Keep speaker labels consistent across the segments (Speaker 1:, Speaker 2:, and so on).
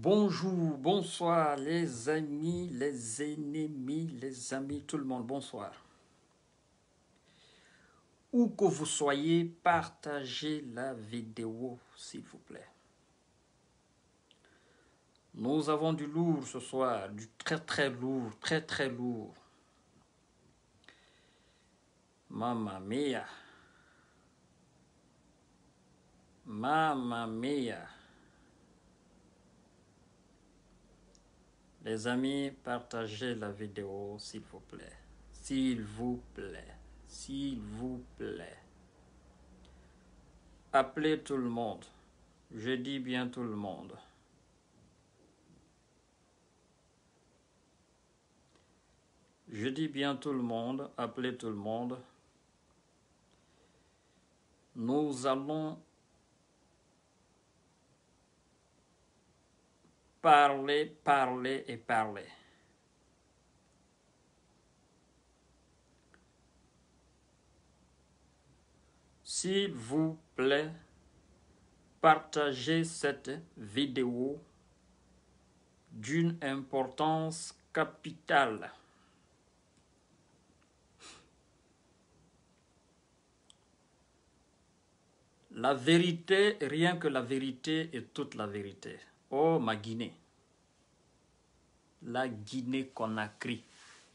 Speaker 1: Bonjour, bonsoir les amis, les ennemis, les amis, tout le monde, bonsoir. Où que vous soyez, partagez la vidéo, s'il vous plaît. Nous avons du lourd ce soir, du très lourd, très lourd. Mamma mia. Mamma mia. Les amis, partagez la vidéo, s'il vous plaît. S'il vous plaît. S'il vous plaît. Appelez tout le monde. Je dis bien tout le monde. Je dis bien tout le monde. Appelez tout le monde. Nous allons parler. S'il vous plaît, partagez cette vidéo d'une importance capitale. La vérité, rien que la vérité et toute la vérité. Oh, ma Guinée. La Guinée-Conakry.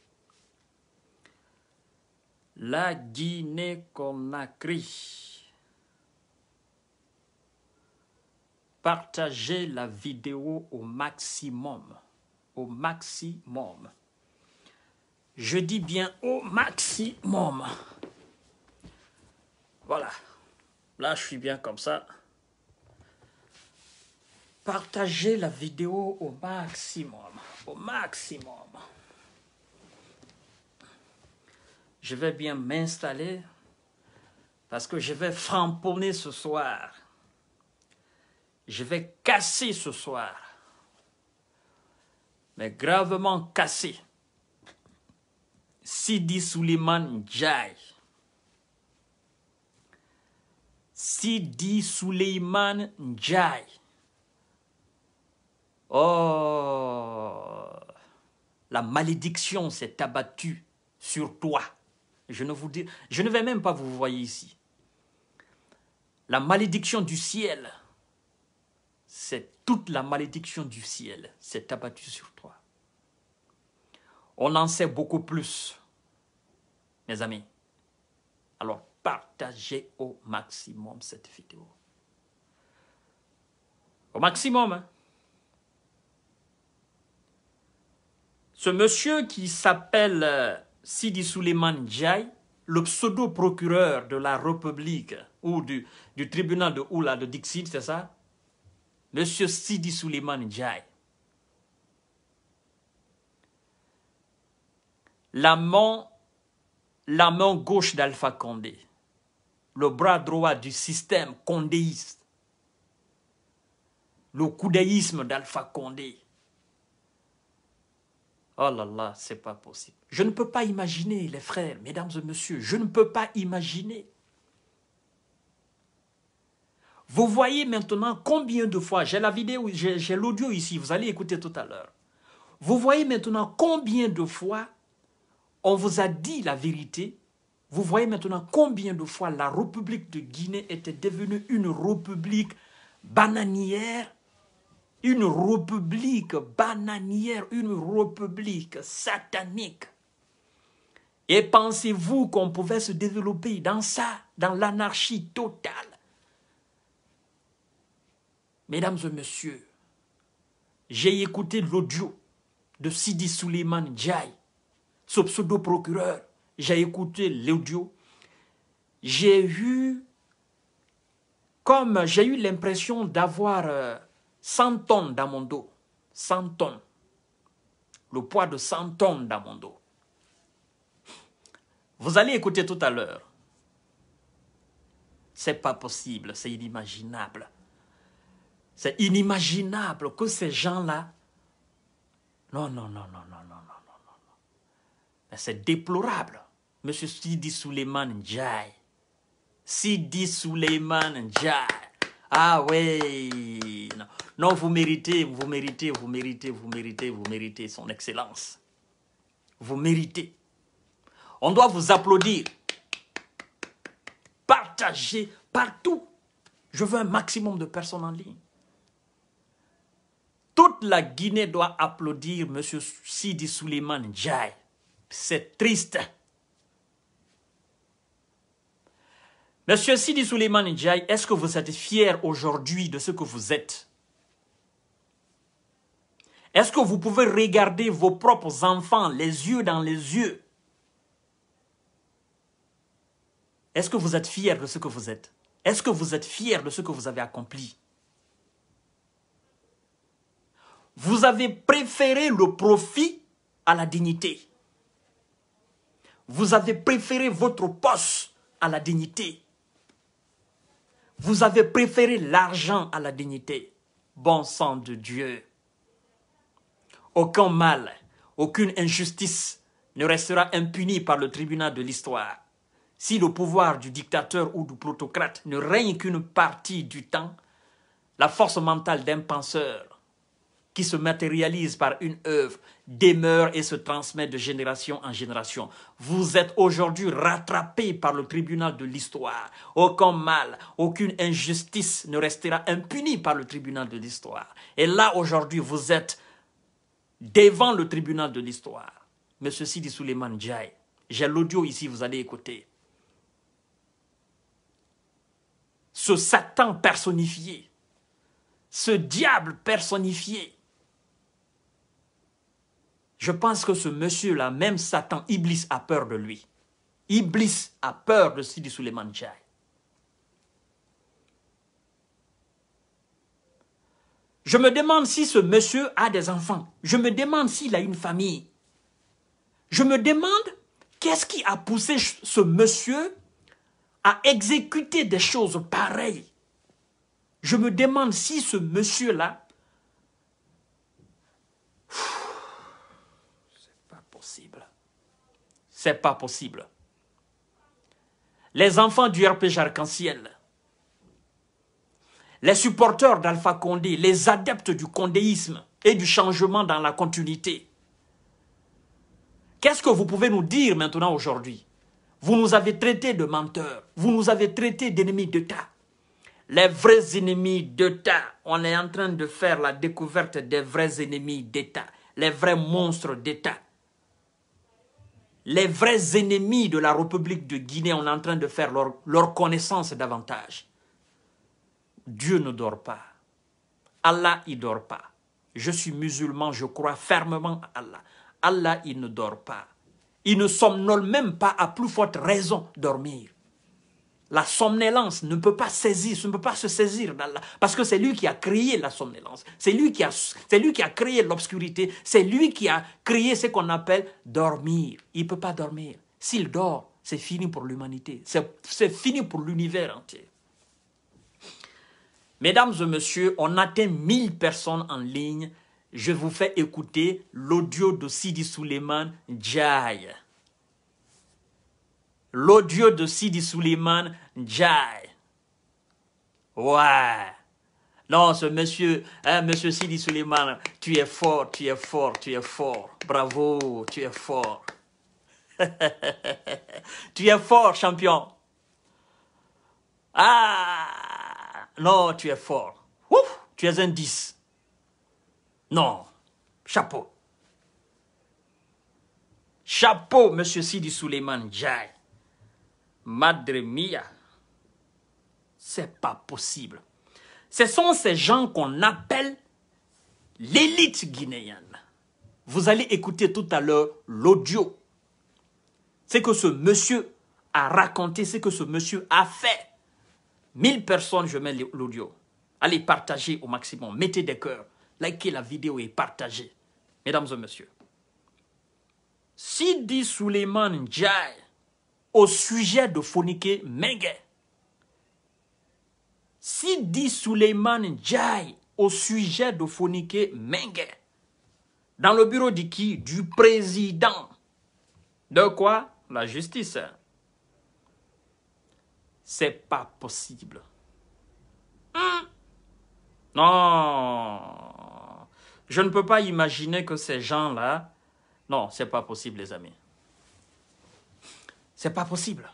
Speaker 1: La Guinée-Conakry. Partagez la vidéo au maximum. Au maximum. Je dis bien au maximum. Voilà. Là, je suis bien comme ça. Partagez la vidéo au maximum. Au maximum. Je vais bien m'installer parce que je vais framponner ce soir. Je vais casser ce soir. Mais gravement casser. Sidi Souleymane Ndiaye. Sidi Souleymane Ndiaye. Oh, la malédiction s'est abattue sur toi. Je ne vais même pas vous voir ici. La malédiction du ciel, c'est toute la malédiction du ciel s'est abattue sur toi. On en sait beaucoup plus, mes amis. Alors, partagez au maximum cette vidéo. Au maximum, hein. Ce monsieur qui s'appelle Sidi Souleymane Ndiaye, le pseudo-procureur de la République ou du tribunal de Oula de Dixit, c'est ça? Monsieur Sidi Souleymane Ndiaye. La main gauche d'Alpha Condé, le bras droit du système condéiste, le coudéisme d'Alpha Condé. Oh là là, c'est pas possible. Je ne peux pas imaginer, les frères, mesdames et messieurs, je ne peux pas imaginer. Vous voyez maintenant combien de fois, j'ai la vidéo, j'ai l'audio ici, vous allez écouter tout à l'heure. Vous voyez maintenant combien de fois on vous a dit la vérité. Vous voyez maintenant combien de fois la République de Guinée était devenue une république bananière. Une république bananière, une république satanique. Et pensez-vous qu'on pouvait se développer dans ça, dans l'anarchie totale? Mesdames et messieurs, j'ai écouté l'audio de Sidi Souleymane Ndiaye, ce pseudo-procureur. J'ai écouté l'audio. J'ai eu l'impression d'avoir 100 tonnes dans mon dos. 100 tonnes. Le poids de 100 tonnes dans mon dos. Vous allez écouter tout à l'heure. C'est pas possible, c'est inimaginable. C'est inimaginable que ces gens-là... Non. Mais c'est déplorable. Monsieur Sidi Souleymane Ndiaye. Sidi Souleymane Ndiaye. Ah ouais. Non, non, vous méritez, vous méritez, vous méritez, vous méritez, vous méritez, son excellence. Vous méritez. On doit vous applaudir. Partagez partout. Je veux un maximum de personnes en ligne. Toute la Guinée doit applaudir M. Sidi Souleymane Ndiaye. C'est triste. Monsieur Sidi Souleymane Ndiaye, est-ce que vous êtes fier aujourd'hui de ce que vous êtes? Est-ce que vous pouvez regarder vos propres enfants les yeux dans les yeux? Est-ce que vous êtes fier de ce que vous êtes? Est-ce que vous êtes fier de ce que vous avez accompli? Vous avez préféré le profit à la dignité. Vous avez préféré votre poste à la dignité. Vous avez préféré l'argent à la dignité. Bon sang de Dieu. Aucun mal, aucune injustice ne restera impuni par le tribunal de l'histoire. Si le pouvoir du dictateur ou du plutocrate ne règne qu'une partie du temps, la force mentale d'un penseur qui se matérialise par une œuvre demeure et se transmet de génération en génération. Vous êtes aujourd'hui rattrapé par le tribunal de l'histoire. Aucun mal, aucune injustice ne restera impunie par le tribunal de l'histoire. Et là, aujourd'hui, vous êtes devant le tribunal de l'histoire. Monsieur Sidi Souleymane Ndiaye, j'ai l'audio ici, vous allez écouter. Ce Satan personnifié, ce diable personnifié. Je pense que ce monsieur-là, même Satan, Iblis a peur de lui. Iblis a peur de Sidi Souleymane Ndiaye. Je me demande si ce monsieur a des enfants. Je me demande s'il a une famille. Je me demande qu'est-ce qui a poussé ce monsieur à exécuter des choses pareilles. Je me demande si ce monsieur-là... C'est pas possible. C'est pas possible. Les enfants du RPG Arc-en-Ciel, les supporters d'Alpha Condé, les adeptes du condéisme et du changement dans la continuité. Qu'est-ce que vous pouvez nous dire maintenant aujourd'hui? Vous nous avez traités de menteurs, vous nous avez traités d'ennemis d'État. Les vrais ennemis d'État, on est en train de faire la découverte des vrais ennemis d'État, les vrais monstres d'État. Les vrais ennemis de la République de Guinée, on est en train de faire leur connaissance davantage. Dieu ne dort pas. Allah, il ne dort pas. Je suis musulman, je crois fermement à Allah. Allah, il ne dort pas. Il ne somnole même pas à plus forte raison dormir. La somnolence ne peut pas se saisir d'Allah. Parce que c'est lui qui a créé la somnolence. C'est lui qui a créé l'obscurité. C'est lui qui a créé ce qu'on appelle dormir. Il ne peut pas dormir. S'il dort, c'est fini pour l'humanité. C'est fini pour l'univers entier. Mesdames et messieurs, on atteint 1000 personnes en ligne. Je vous fais écouter l'audio de Sidi Souleymane Ndiaye. L'audio de Sidi Souleymane Ndiaye. Ouais. Non, ce monsieur, hein, monsieur Sidi Souleymane, tu es fort, tu es fort, tu es fort. Bravo, tu es fort. Tu es fort, champion. Ah, non, tu es fort. Ouf, tu es un 10. Non, chapeau. Chapeau, monsieur Sidi Souleymane Ndiaye. Madre mia. C'est pas possible. Ce sont ces gens qu'on appelle l'élite guinéenne. Vous allez écouter tout à l'heure l'audio. C'est que ce monsieur a raconté, ce que ce monsieur a fait. 1000 personnes, je mets l'audio. Allez partager au maximum. Mettez des cœurs. Likez la vidéo et partagez. Mesdames et messieurs. Sidi Souleymane Ndiaye au sujet de Fonike Mengue. Sidi Souleymane Ndiaye au sujet de Fonike Mengue. Dans le bureau de qui? Du président. De quoi? La justice. C'est pas possible. Non. Je ne peux pas imaginer que ces gens-là... Non, c'est pas possible, les amis. C'est pas possible.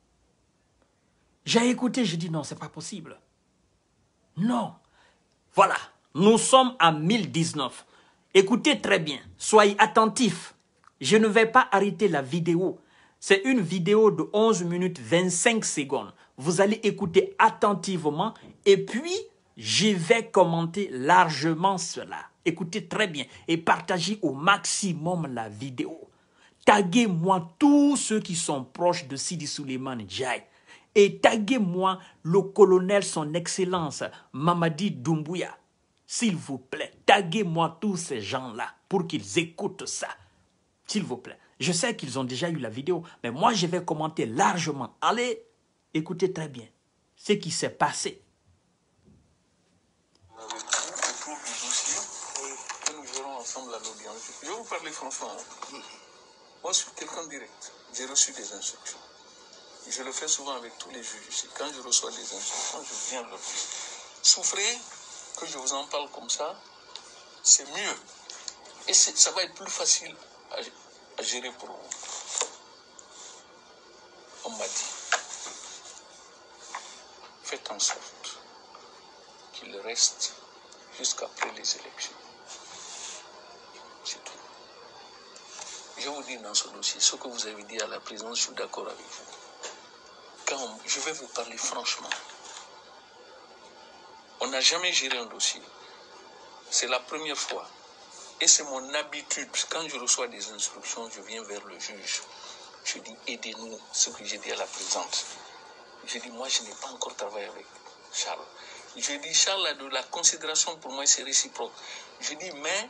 Speaker 1: J'ai écouté, j'ai dit non, c'est pas possible. Non. Voilà, nous sommes en 1019. Écoutez très bien, soyez attentifs. Je ne vais pas arrêter la vidéo. C'est une vidéo de 11 minutes 25 secondes. Vous allez écouter attentivement et puis je vais commenter largement cela. Écoutez très bien et partagez au maximum la vidéo. Taguez-moi tous ceux qui sont proches de Sidi Suleiman Ndiaye. Et taguez-moi le colonel son excellence Mamadi Doumbouya. S'il vous plaît, taguez-moi tous ces gens-là pour qu'ils écoutent ça. S'il vous plaît. Je sais qu'ils ont déjà eu la vidéo, mais moi je vais commenter largement. Allez, écoutez très bien ce qui s'est passé.
Speaker 2: Autour du dossier que nous verrons ensemble à l'audience. Je vais vous parler franchement. Moi, je suis quelqu'un de direct. J'ai reçu des instructions. Je le fais souvent avec tous les juges ici. Quand je reçois des instructions, je viens leur dire. Souffrez que je vous en parle comme ça, c'est mieux. Et ça va être plus facile à gérer pour vous. On m'a dit, faites en sorte qu'il reste jusqu'après les élections. C'est tout. Je vous dis dans ce dossier, ce que vous avez dit à la présidence, je suis d'accord avec vous. Je vais vous parler franchement. On n'a jamais géré un dossier. C'est la première fois. Et c'est mon habitude. Quand je reçois des instructions, je viens vers le juge. Je dis, aidez-nous, ce que j'ai dit à la présidente. Je dis, moi, je n'ai pas encore travaillé avec Charles. Je dis, Charles a de la considération pour moi, c'est réciproque. Je dis, mais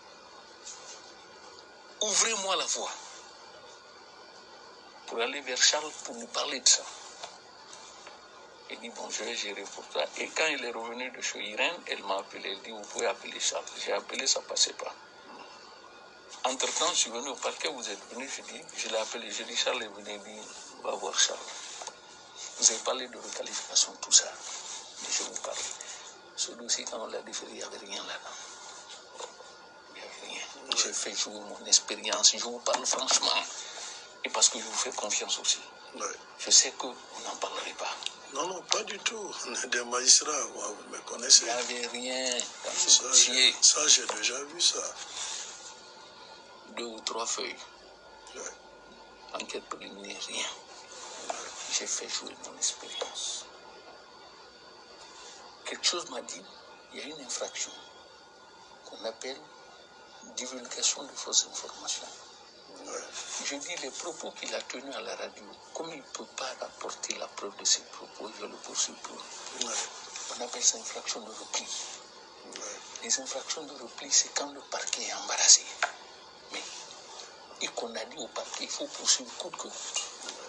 Speaker 2: ouvrez-moi la voie pour aller vers Charles pour nous parler de ça. Il dit, bon, je vais gérer pour toi. Et quand il est revenu de chez Irène, elle m'a appelé. Elle dit, vous pouvez appeler Charles. J'ai appelé, ça ne passait pas. Entre-temps, je suis venu au parquet, vous êtes venu, je l'ai appelé. Je dis, Charles est venu, il dit, va voir Charles. Vous avez parlé de requalification, tout ça. Mais je vous parle. Ce dossier, quand on l'a déféré, il n'y avait rien là-dedans. Il n'y avait rien. J'ai fait jouer mon expérience. Je vous parle franchement. Et parce que je vous fais confiance aussi. Je sais que vous n'en parlerez pas.
Speaker 3: Non, non, pas du tout. On est des magistrats, moi, vous me connaissez.
Speaker 2: Il n'y avait rien dans ce dossier.
Speaker 3: Ça, j'ai déjà vu ça.
Speaker 2: 2 ou 3 feuilles.
Speaker 3: Ouais.
Speaker 2: Enquête préliminaire, rien. J'ai fait jouer mon expérience. Quelque chose m'a dit, il y a une infraction qu'on appelle divulgation de fausses informations.
Speaker 3: Ouais.
Speaker 2: Je dis les propos qu'il a tenus à la radio, comme il ne peut pas rapporter la preuve de ses propos, je le poursuis pour.
Speaker 3: Ouais.
Speaker 2: On appelle ça infraction de repli.
Speaker 3: Ouais.
Speaker 2: Les infractions de repli, c'est quand le parquet est embarrassé. Mais, et qu'on a dit au parquet, il faut poursuivre coûte que coûte.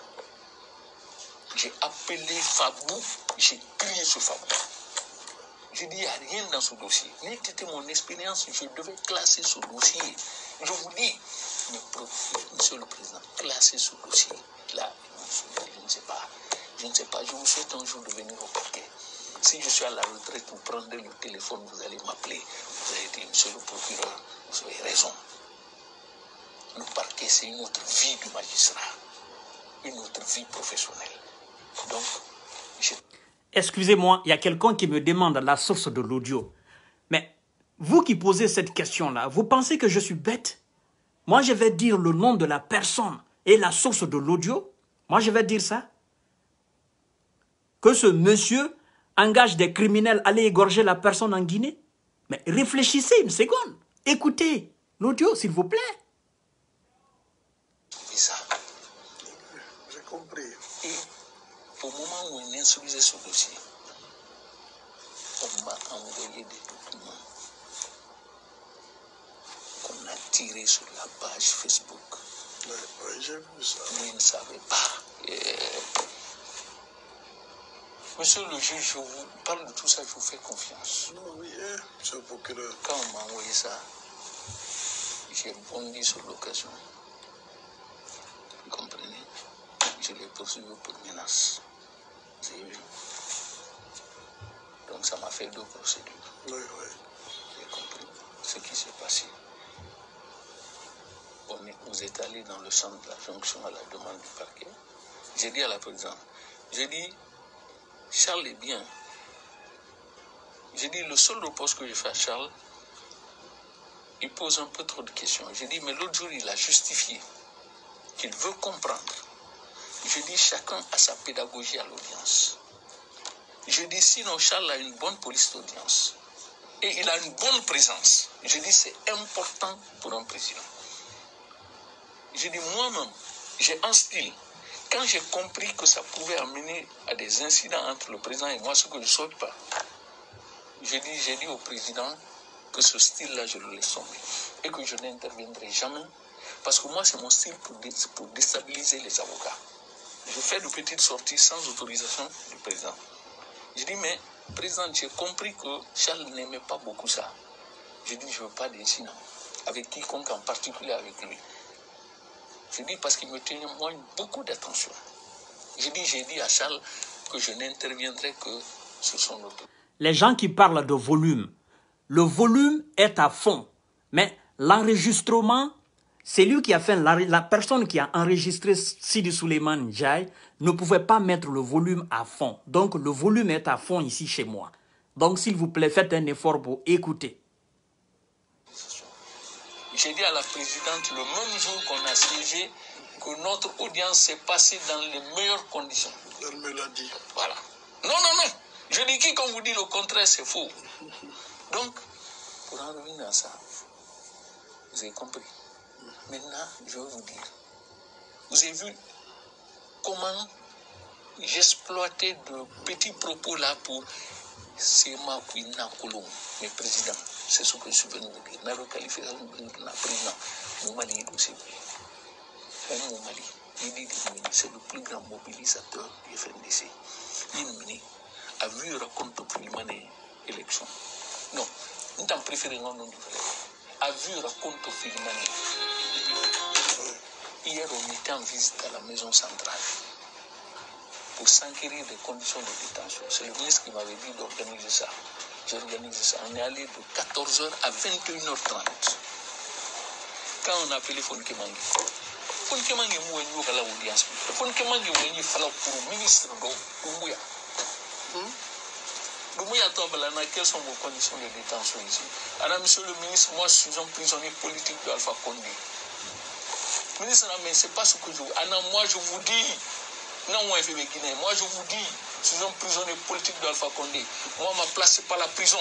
Speaker 2: J'ai appelé Fabou, j'ai crié sur Fabou. J'ai dit, il n'y a rien dans ce dossier. N'était mon expérience, je devais classer ce dossier. Je vous dis, monsieur le président, classer ce dossier. Là, je ne sais pas. Je ne sais pas. Je vous souhaite un jour de venir au parquet. Si je suis à la retraite, vous prendrez le téléphone, vous allez m'appeler. Vous allez dire, monsieur le procureur, vous avez raison. Le parquet, c'est une autre vie du magistrat. Une autre vie professionnelle. Donc,
Speaker 1: Excusez-moi, il y a quelqu'un qui me demande la source de l'audio. Mais vous qui posez cette question-là, vous pensez que je suis bête? Moi, je vais dire le nom de la personne et la source de l'audio. Moi, je vais dire ça. Que ce monsieur engage des criminels à aller égorger la personne en Guinée. Mais réfléchissez une seconde. Écoutez l'audio, s'il vous plaît.
Speaker 2: ça.
Speaker 3: J'ai compris.
Speaker 2: Et au moment où on instruisait ce dossier, on m'a envoyé des documents qu'on a tirés sur la page Facebook.
Speaker 3: Oui, j'ai vu ça.
Speaker 2: Lui ne savait pas. Monsieur le juge, je vous parle de tout ça, je vous fais confiance.
Speaker 3: Non, oui, monsieur le procureur.
Speaker 2: Quand on m'a envoyé ça, j'ai bondi sur l'occasion. Vous comprenez? Je l'ai poursuivi pour menace. Vous avez vu? Donc ça m'a fait 2 procédures.
Speaker 3: Oui, oui.
Speaker 2: J'ai compris ce qui s'est passé. Vous êtes allé dans le centre de la jonction à la demande du parquet. J'ai dit à la présidente, j'ai dit, Charles est bien. J'ai dit, le seul reproche que je fais à Charles, il pose un peu trop de questions. J'ai dit, mais l'autre jour, il a justifié qu'il veut comprendre. Je dis, chacun a sa pédagogie à l'audience. Je dis, sinon, Charles a une bonne police d'audience. Et il a une bonne présence. Je dis, c'est important pour un président. Je dis, moi-même, j'ai un style. Quand j'ai compris que ça pouvait amener à des incidents entre le président et moi, ce que je ne souhaite pas, j'ai dit au président que ce style-là, je le laisse tomber. Et que je n'interviendrai jamais. Parce que moi, c'est mon style pour déstabiliser les avocats. Je fais de petites sorties sans autorisation du président. Je dis, mais président, j'ai compris que Charles n'aimait pas beaucoup ça. Je dis, je ne veux pas d'incident. Avec quiconque, en particulier avec lui. Je dis parce qu'il me témoigne beaucoup d'attention. J'ai dit à Charles que je n'interviendrai que sur son autorité.
Speaker 1: Les gens qui parlent de volume, le volume est à fond. Mais l'enregistrement, c'est lui qui a fait, la personne qui a enregistré Sidi Souleymane Ndiaye ne pouvait pas mettre le volume à fond. Donc le volume est à fond ici chez moi. Donc s'il vous plaît, faites un effort pour écouter.
Speaker 2: J'ai dit à la présidente le même jour qu'on a siégé que notre audience s'est passée dans les meilleures conditions.
Speaker 3: Elle me l'a dit.
Speaker 2: Voilà. Non. Je dis quiconque vous dit le contraire, c'est faux. Donc, pour en revenir à ça, vous avez compris. Maintenant, je vais vous dire. Vous avez vu comment j'exploitais de petits propos là pour Sema Kouina Kolom, mes présidents. C'est ce que je suis venu vous dire. N'a requalifié la président. Mon Mali aussi. Mon Mali, c'est le plus grand mobilisateur du FNDC. Il a vu raconter depuis l'élection. Non, nous t'en préférons non du frère. A vu raconter depuis Hier, on était en visite à la maison centrale pour s'enquérir des conditions de détention. C'est le ministre qui m'avait dit d'organiser ça. J'ai organisé ça. On est allé de 14h à 21h30. Quand on a appelé Fonke Mangi, Fonke Mangi moué à l'audience. Fonke Mangi moué fala pour le ministre d'Oumouya. L'Oumouya Tobalana, quelles sont vos conditions de détention ici? Alors, monsieur le ministre, moi, je suis un prisonnier politique de Alpha Condé. Ministre, mais ce n'est pas ce que je vous dis. Alors, moi, je vous dis, non, moi, moi, je vous dis, je suis un prisonnier politique de Alpha Condé. Moi, ma place, ce n'est pas la prison.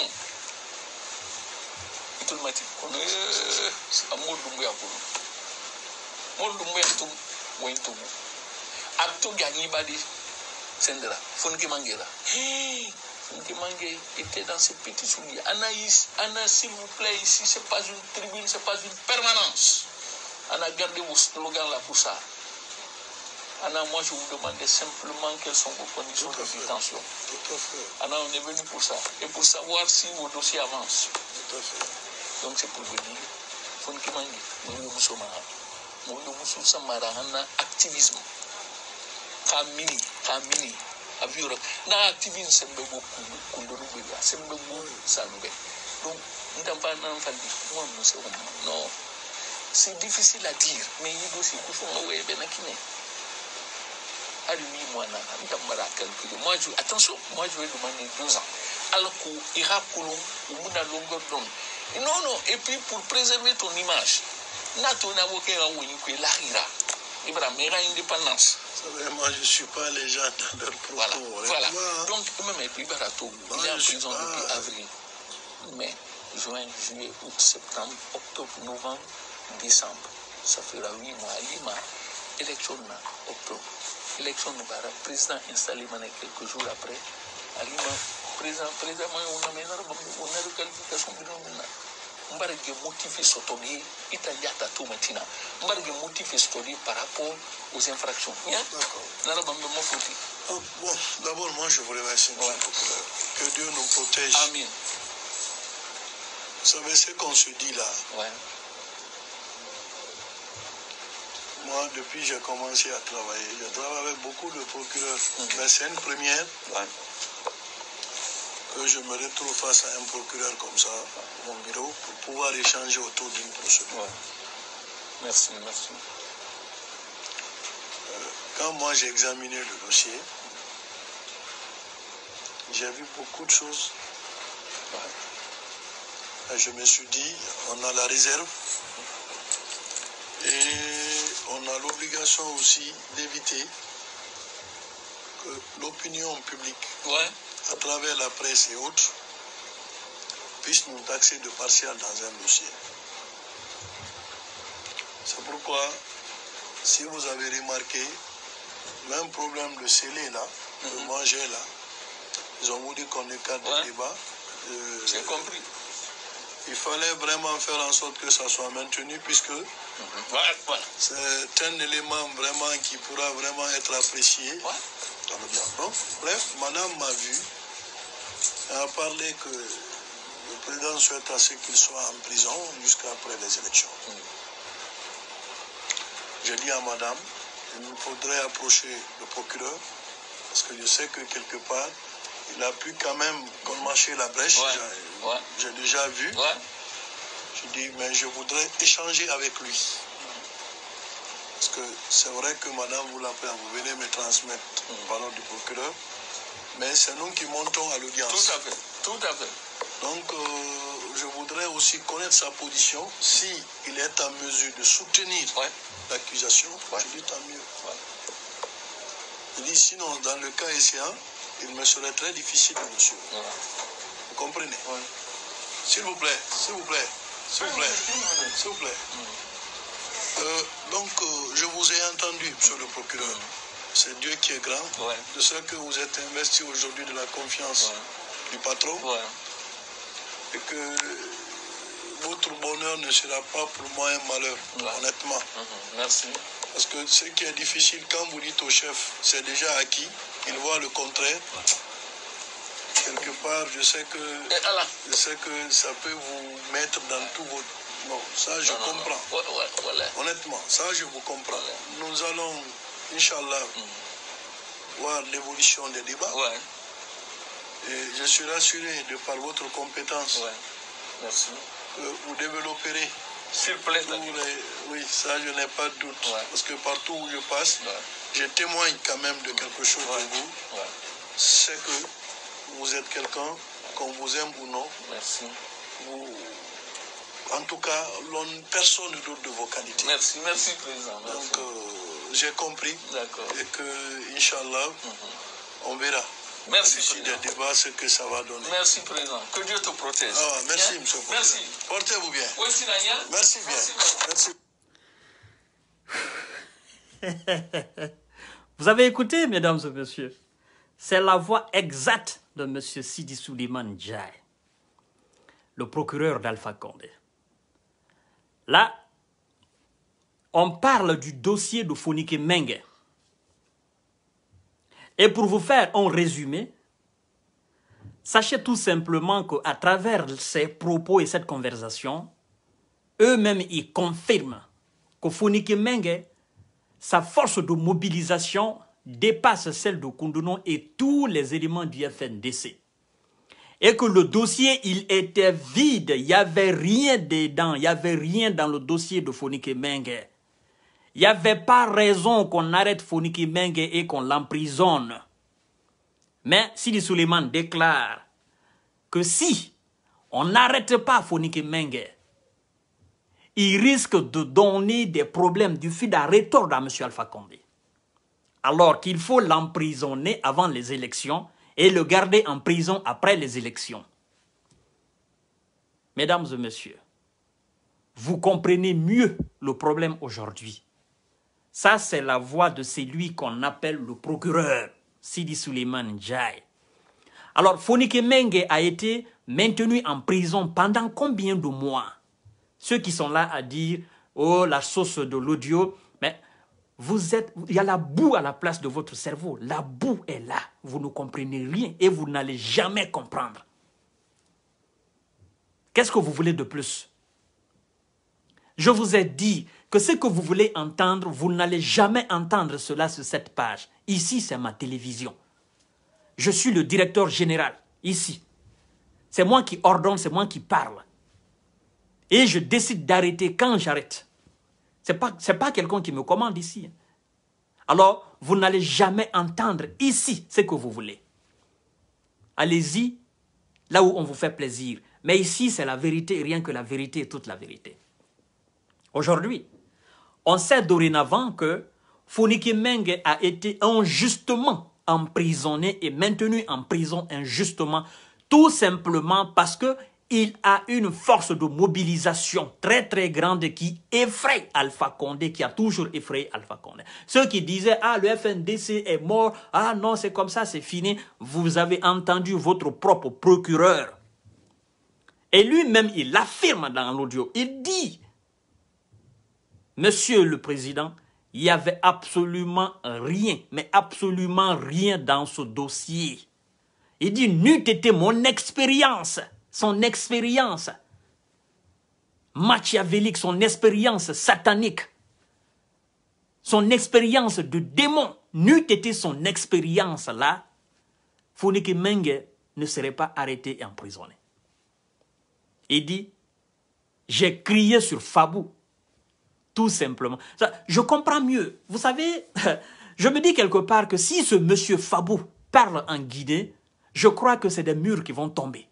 Speaker 2: Et tout le matin, c'est un mot de Mouya. Mot de Mouya, tout le monde. Abto Gagni Badi, Sendra, Fonke Mangera. Fonke Mangé était dans ses petits souliers. Anna, s'il vous plaît, ici, ce n'est pas une tribune, ce n'est pas une permanence. Anna, gardez vos slogans là pour ça. Anna, moi, je vous demandais simplement quelles sont vos conditions de détention.
Speaker 3: Tout à fait.
Speaker 2: Anna, on est venu pour ça. Et pour savoir si vos dossiers avancent.
Speaker 3: Tout à fait.
Speaker 2: Donc, c'est pour vous dire, Fonke Mangé, nous sommes activisme. Kamini. Avure. Na activisme, c'est beaucoup. C'est beaucoup. Ça nous fait. Donc, nous n'avons pas non. C'est difficile à dire, mais il y a aussi beaucoup de moi, attention, moi je vais demander 2 ans. Alors qu'il y a une longueur d'onde. Non, et puis pour préserver ton image, ton avocat a une indépendance.
Speaker 3: Moi, je ne suis pas les gens dans leur propos.
Speaker 2: Voilà. Donc, même il est en prison depuis avril, mai, juin, juillet, août, septembre, octobre, novembre, décembre. Ça fera 8 mois. Lima, élection octobre. Élection de président installé quelques jours après. À Lima, président, on a une qualification de on va motiver ce tournée, on va motiver ce tournée par rapport aux infractions.
Speaker 3: D'accord. Bon, d'abord, moi, je vous remercie. Que Dieu nous protège.
Speaker 2: Amen.
Speaker 3: Vous savez ce qu'on se dit là.
Speaker 2: Ouais.
Speaker 3: Moi, depuis que j'ai commencé à travailler, je travaille avec beaucoup de procureurs. Mais c'est une première.
Speaker 2: Ouais.
Speaker 3: que je me retrouve face à un procureur comme ça, à mon bureau, pour pouvoir échanger autour d'une procédure.
Speaker 2: Ouais. Merci, merci.
Speaker 3: Quand moi j'ai examiné le dossier, j'ai vu beaucoup de choses. Ouais. Et je me suis dit, on a la réserve et on a l'obligation aussi d'éviter que l'opinion publique, ouais, à travers la presse et autres, puisse nous taxer de partial dans un dossier. C'est pourquoi, si vous avez remarqué, même problème de scellé là, de manger là, ils ont voulu qu'on écarte le débat.
Speaker 2: J'ai compris.
Speaker 3: Il fallait vraiment faire en sorte que ça soit maintenu, puisque c'est un élément vraiment qui pourra vraiment être apprécié. Donc, bref, madame m'a vu, elle a parlé que le président souhaite à ce qu'il soit en prison jusqu'après les élections. J'ai dit à madame, il nous faudrait approcher le procureur, parce que je sais que quelque part, il a pu quand même colmacher la brèche. J'ai déjà vu. Je dis, mais je voudrais échanger avec lui. Parce que c'est vrai que madame vous l'appelle, vous venez me transmettre le parole du procureur, mais c'est nous qui montons à l'audience.
Speaker 2: Tout à fait, tout à fait.
Speaker 3: Donc, je voudrais aussi connaître sa position. Si il est en mesure de soutenir l'accusation, je dis tant mieux. Je dis, sinon, dans le cas échéant, il me serait très difficile de me suivre. Vous comprenez? S'il vous plaît, s'il vous plaît, s'il vous plaît, s'il vous plaît. Donc, je vous ai entendu, monsieur le procureur. C'est Dieu qui est grand. De ce que vous êtes investi aujourd'hui de la confiance du patron. Et que votre bonheur ne sera pas pour moi un malheur, honnêtement.
Speaker 2: Merci.
Speaker 3: Parce que ce qui est difficile, quand vous dites au chef, c'est déjà acquis, il voit le contraire. Quelque part, je sais que ça peut vous mettre dans tout votre... Non, ça je comprends. Honnêtement, ça je vous comprends. Nous allons, Inch'Allah, voir l'évolution des débats. Et je suis rassuré de par votre compétence.
Speaker 2: Merci.
Speaker 3: Que vous développerez.
Speaker 2: S'il vous plaît,
Speaker 3: oui, ça je n'ai pas de doute. Parce que partout où je passe, je témoigne quand même de quelque chose de vous. C'est que vous êtes quelqu'un, qu'on vous aime ou non.
Speaker 2: Merci.
Speaker 3: En tout cas, personne ne doute de vos qualités.
Speaker 2: Merci, merci président. Merci.
Speaker 3: Donc, j'ai compris.
Speaker 2: D'accord.
Speaker 3: Et que, Inch'Allah, on verra.
Speaker 2: Merci,
Speaker 3: ici des débats, ce que ça va donner.
Speaker 2: Merci, président. Que Dieu te protège.
Speaker 3: Merci, monsieur le
Speaker 2: Merci.
Speaker 3: Portez-vous bien. Merci bien.
Speaker 1: Merci. Vous avez écouté, mesdames et messieurs? C'est la voix exacte de M. Sidi Souleymane Ndiaye, le procureur d'Alpha Condé. Là, on parle du dossier de Fonike Mengue. Et pour vous faire un résumé, sachez tout simplement qu'à travers ces propos et cette conversation, eux-mêmes, ils confirment que Fonike Mengue, sa force de mobilisation dépasse celle de Koundono et tous les éléments du FNDC. Et que le dossier, il était vide, il n'y avait rien dedans, il n'y avait rien dans le dossier de Fonike Mengue. Il n'y avait pas raison qu'on arrête Fonike Mengue et qu'on l'emprisonne. Mais Sidi Souleymane déclare que si on n'arrête pas Fonike Mengue, il risque de donner des problèmes du fil à retordre à M. Alpha Condé. Alors qu'il faut l'emprisonner avant les élections et le garder en prison après les élections. Mesdames et messieurs, vous comprenez mieux le problème aujourd'hui. Ça, c'est la voix de celui qu'on appelle le procureur, Sidi Souleymane Ndiaye. Alors, Fonike Mengue a été maintenu en prison pendant combien de mois? Ceux qui sont là à dire, oh, la sauce de l'audio, mais il y a la boue à la place de votre cerveau. La boue est là. Vous ne comprenez rien et vous n'allez jamais comprendre. Qu'est-ce que vous voulez de plus? Je vous ai dit que ce que vous voulez entendre, vous n'allez jamais entendre cela sur cette page. Ici, c'est ma télévision. Je suis le directeur général, ici. C'est moi qui ordonne, c'est moi qui parle. Et je décide d'arrêter quand j'arrête. Ce n'est pas quelqu'un qui me commande ici. Alors, vous n'allez jamais entendre ici ce que vous voulez. Allez-y, là où on vous fait plaisir. Mais ici, c'est la vérité, rien que la vérité et toute la vérité. Aujourd'hui, on sait dorénavant que Fonike Mengue a été injustement emprisonné et maintenu en prison injustement, tout simplement parce qu'il a une force de mobilisation très très grande qui effraie Alpha Condé, qui a toujours effrayé Alpha Condé. Ceux qui disaient « Ah, le FNDC est mort, ah non, c'est comme ça, c'est fini », vous avez entendu votre propre procureur. Et lui-même, il affirme dans l'audio, il dit « Monsieur le Président, il n'y avait absolument rien, mais absolument rien dans ce dossier. » Il dit « N'eût été mon expérience, son expérience machiavélique, son expérience satanique, son expérience de démon, n'eût été son expérience là, Fonike Mengue ne serait pas arrêté et emprisonné. » Il dit « J'ai crié sur Fabou. » Tout simplement. Ça, je comprends mieux. Vous savez, je me dis quelque part que si ce monsieur Fabou parle en guiné, je crois que c'est des murs qui vont tomber.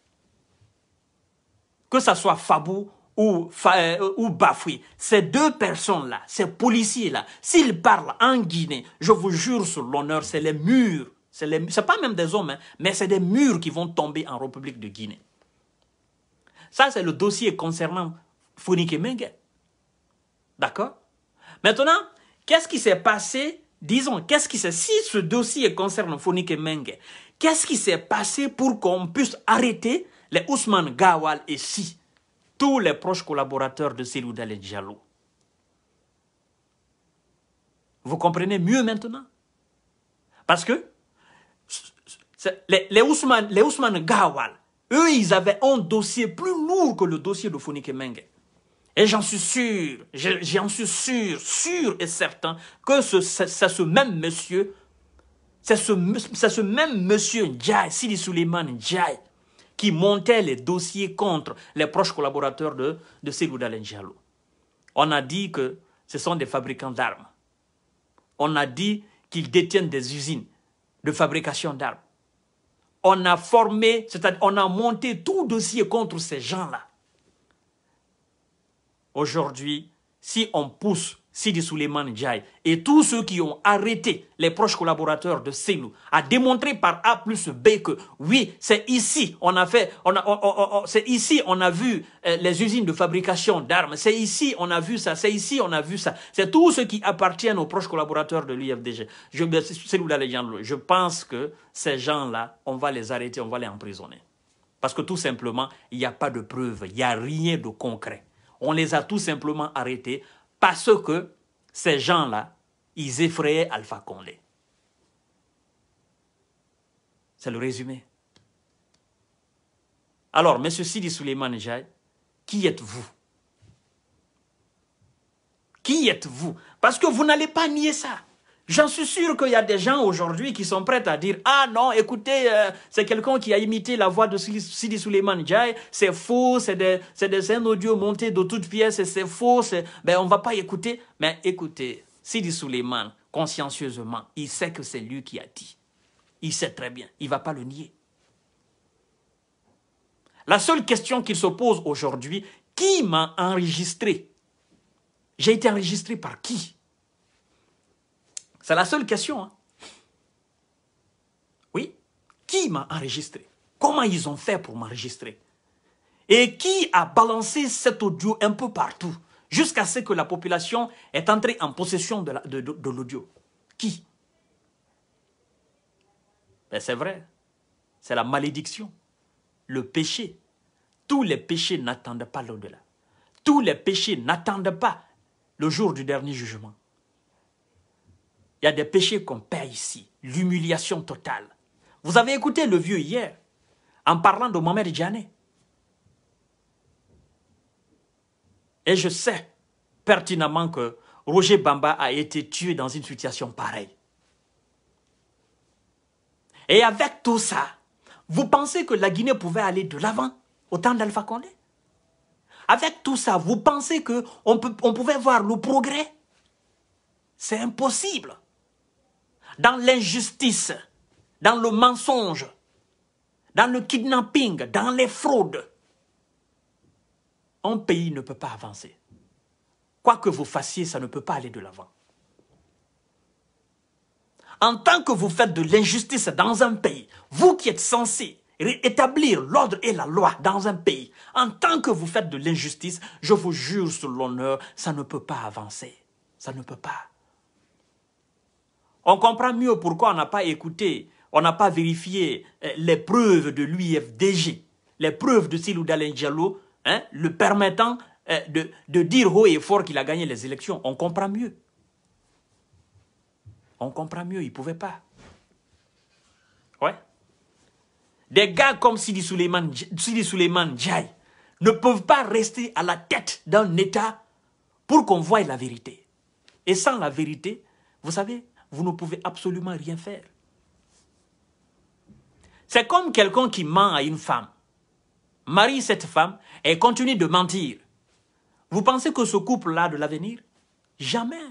Speaker 1: Que ce soit Fabou ou Bafoui, ces deux personnes-là, ces policiers-là, s'ils parlent en Guinée, je vous jure sur l'honneur, c'est les murs. C'est pas même des hommes, hein, mais c'est des murs qui vont tomber en République de Guinée. Ça, c'est le dossier concernant Fonike Mengue. D'accord? Maintenant, qu'est-ce qui s'est passé? Disons, si ce dossier concerne Fonike Mengue, qu'est-ce qui s'est passé pour qu'on puisse arrêter les Ousmane Gawal et si tous les proches collaborateurs de Cellou Dalein Diallo? Vous comprenez mieux maintenant? Parce que les Ousmane Gawal, eux, ils avaient un dossier plus lourd que le dossier de Fonike Mengue. Et j'en suis sûr, sûr et certain que c'est ce même monsieur, c'est ce même monsieur Ndiaye, Sidi Souleymane Ndiaye, qui montait les dossiers contre les proches collaborateurs de Cellou Dalein Diallo. On a dit que ce sont des fabricants d'armes. On a dit qu'ils détiennent des usines de fabrication d'armes. On a formé, c'est-à-dire on a monté tout dossier contre ces gens-là. Aujourd'hui, si on pousse Sidi Souleymane Ndiaye et tous ceux qui ont arrêté les proches collaborateurs de Cellou à démontrer par A plus B que oui, c'est ici on a fait, c'est ici on a vu les usines de fabrication d'armes, c'est ici on a vu ça, c'est ici on a vu ça, c'est tous ceux qui appartiennent aux proches collaborateurs de l'UFDG. Cellou Dalein Diallo, je pense que ces gens-là, on va les arrêter, on va les emprisonner. Parce que tout simplement, il n'y a pas de preuves, il n'y a rien de concret. On les a tout simplement arrêtés parce que ces gens-là, ils effrayaient Alpha Condé. C'est le résumé. Alors, M. Sidi Souleymane Ndiaye, qui êtes-vous? Qui êtes-vous? Parce que vous n'allez pas nier ça. J'en suis sûr qu'il y a des gens aujourd'hui qui sont prêts à dire « Ah non, écoutez, c'est quelqu'un qui a imité la voix de Sidi Souleymane Ndiaye, c'est faux, c'est un audio monté de toutes pièces, c'est faux, ben, on ne va pas écouter. » Mais écoutez, Sidi Souleymane, consciencieusement, il sait que c'est lui qui a dit. Il sait très bien, il ne va pas le nier. La seule question qu'il se pose aujourd'hui, qui m'a enregistré? J'ai été enregistré par qui? C'est la seule question. Hein? Oui. Qui m'a enregistré? Comment ils ont fait pour m'enregistrer? Et qui a balancé cet audio un peu partout jusqu'à ce que la population est entrée en possession de l'audio? Qui? Ben c'est vrai. C'est la malédiction. Le péché. Tous les péchés n'attendent pas l'au-delà. Tous les péchés n'attendent pas le jour du dernier jugement. Il y a des péchés qu'on paie ici. L'humiliation totale. Vous avez écouté le vieux hier, en parlant de Mohamed Diané. Et je sais pertinemment que Roger Bamba a été tué dans une situation pareille. Et avec tout ça, Vous pensez que la Guinée pouvait aller de l'avant au temps d'Alpha Condé? Avec tout ça, vous pensez qu'on pouvait voir le progrès? C'est impossible. Dans l'injustice, dans le mensonge, dans le kidnapping, dans les fraudes, un pays ne peut pas avancer. Quoi que vous fassiez, ça ne peut pas aller de l'avant. En tant que vous faites de l'injustice dans un pays, vous qui êtes censé établir l'ordre et la loi dans un pays, en tant que vous faites de l'injustice, je vous jure sur l'honneur, ça ne peut pas avancer. Ça ne peut pas. On comprend mieux pourquoi on n'a pas écouté, on n'a pas vérifié les preuves de l'UIFDG, les preuves de Cellou Dalein Diallo, le permettant de dire haut et fort qu'il a gagné les élections. On comprend mieux. On comprend mieux, il ne pouvait pas. Ouais. Des gars comme Sidi Souleymane Ndiaye ne peuvent pas rester à la tête d'un État pour qu'on voie la vérité. Et sans la vérité, vous savez, vous ne pouvez absolument rien faire. C'est comme quelqu'un qui ment à une femme. Marie cette femme et continue de mentir. Vous pensez que ce couple-là a de l'avenir? Jamais.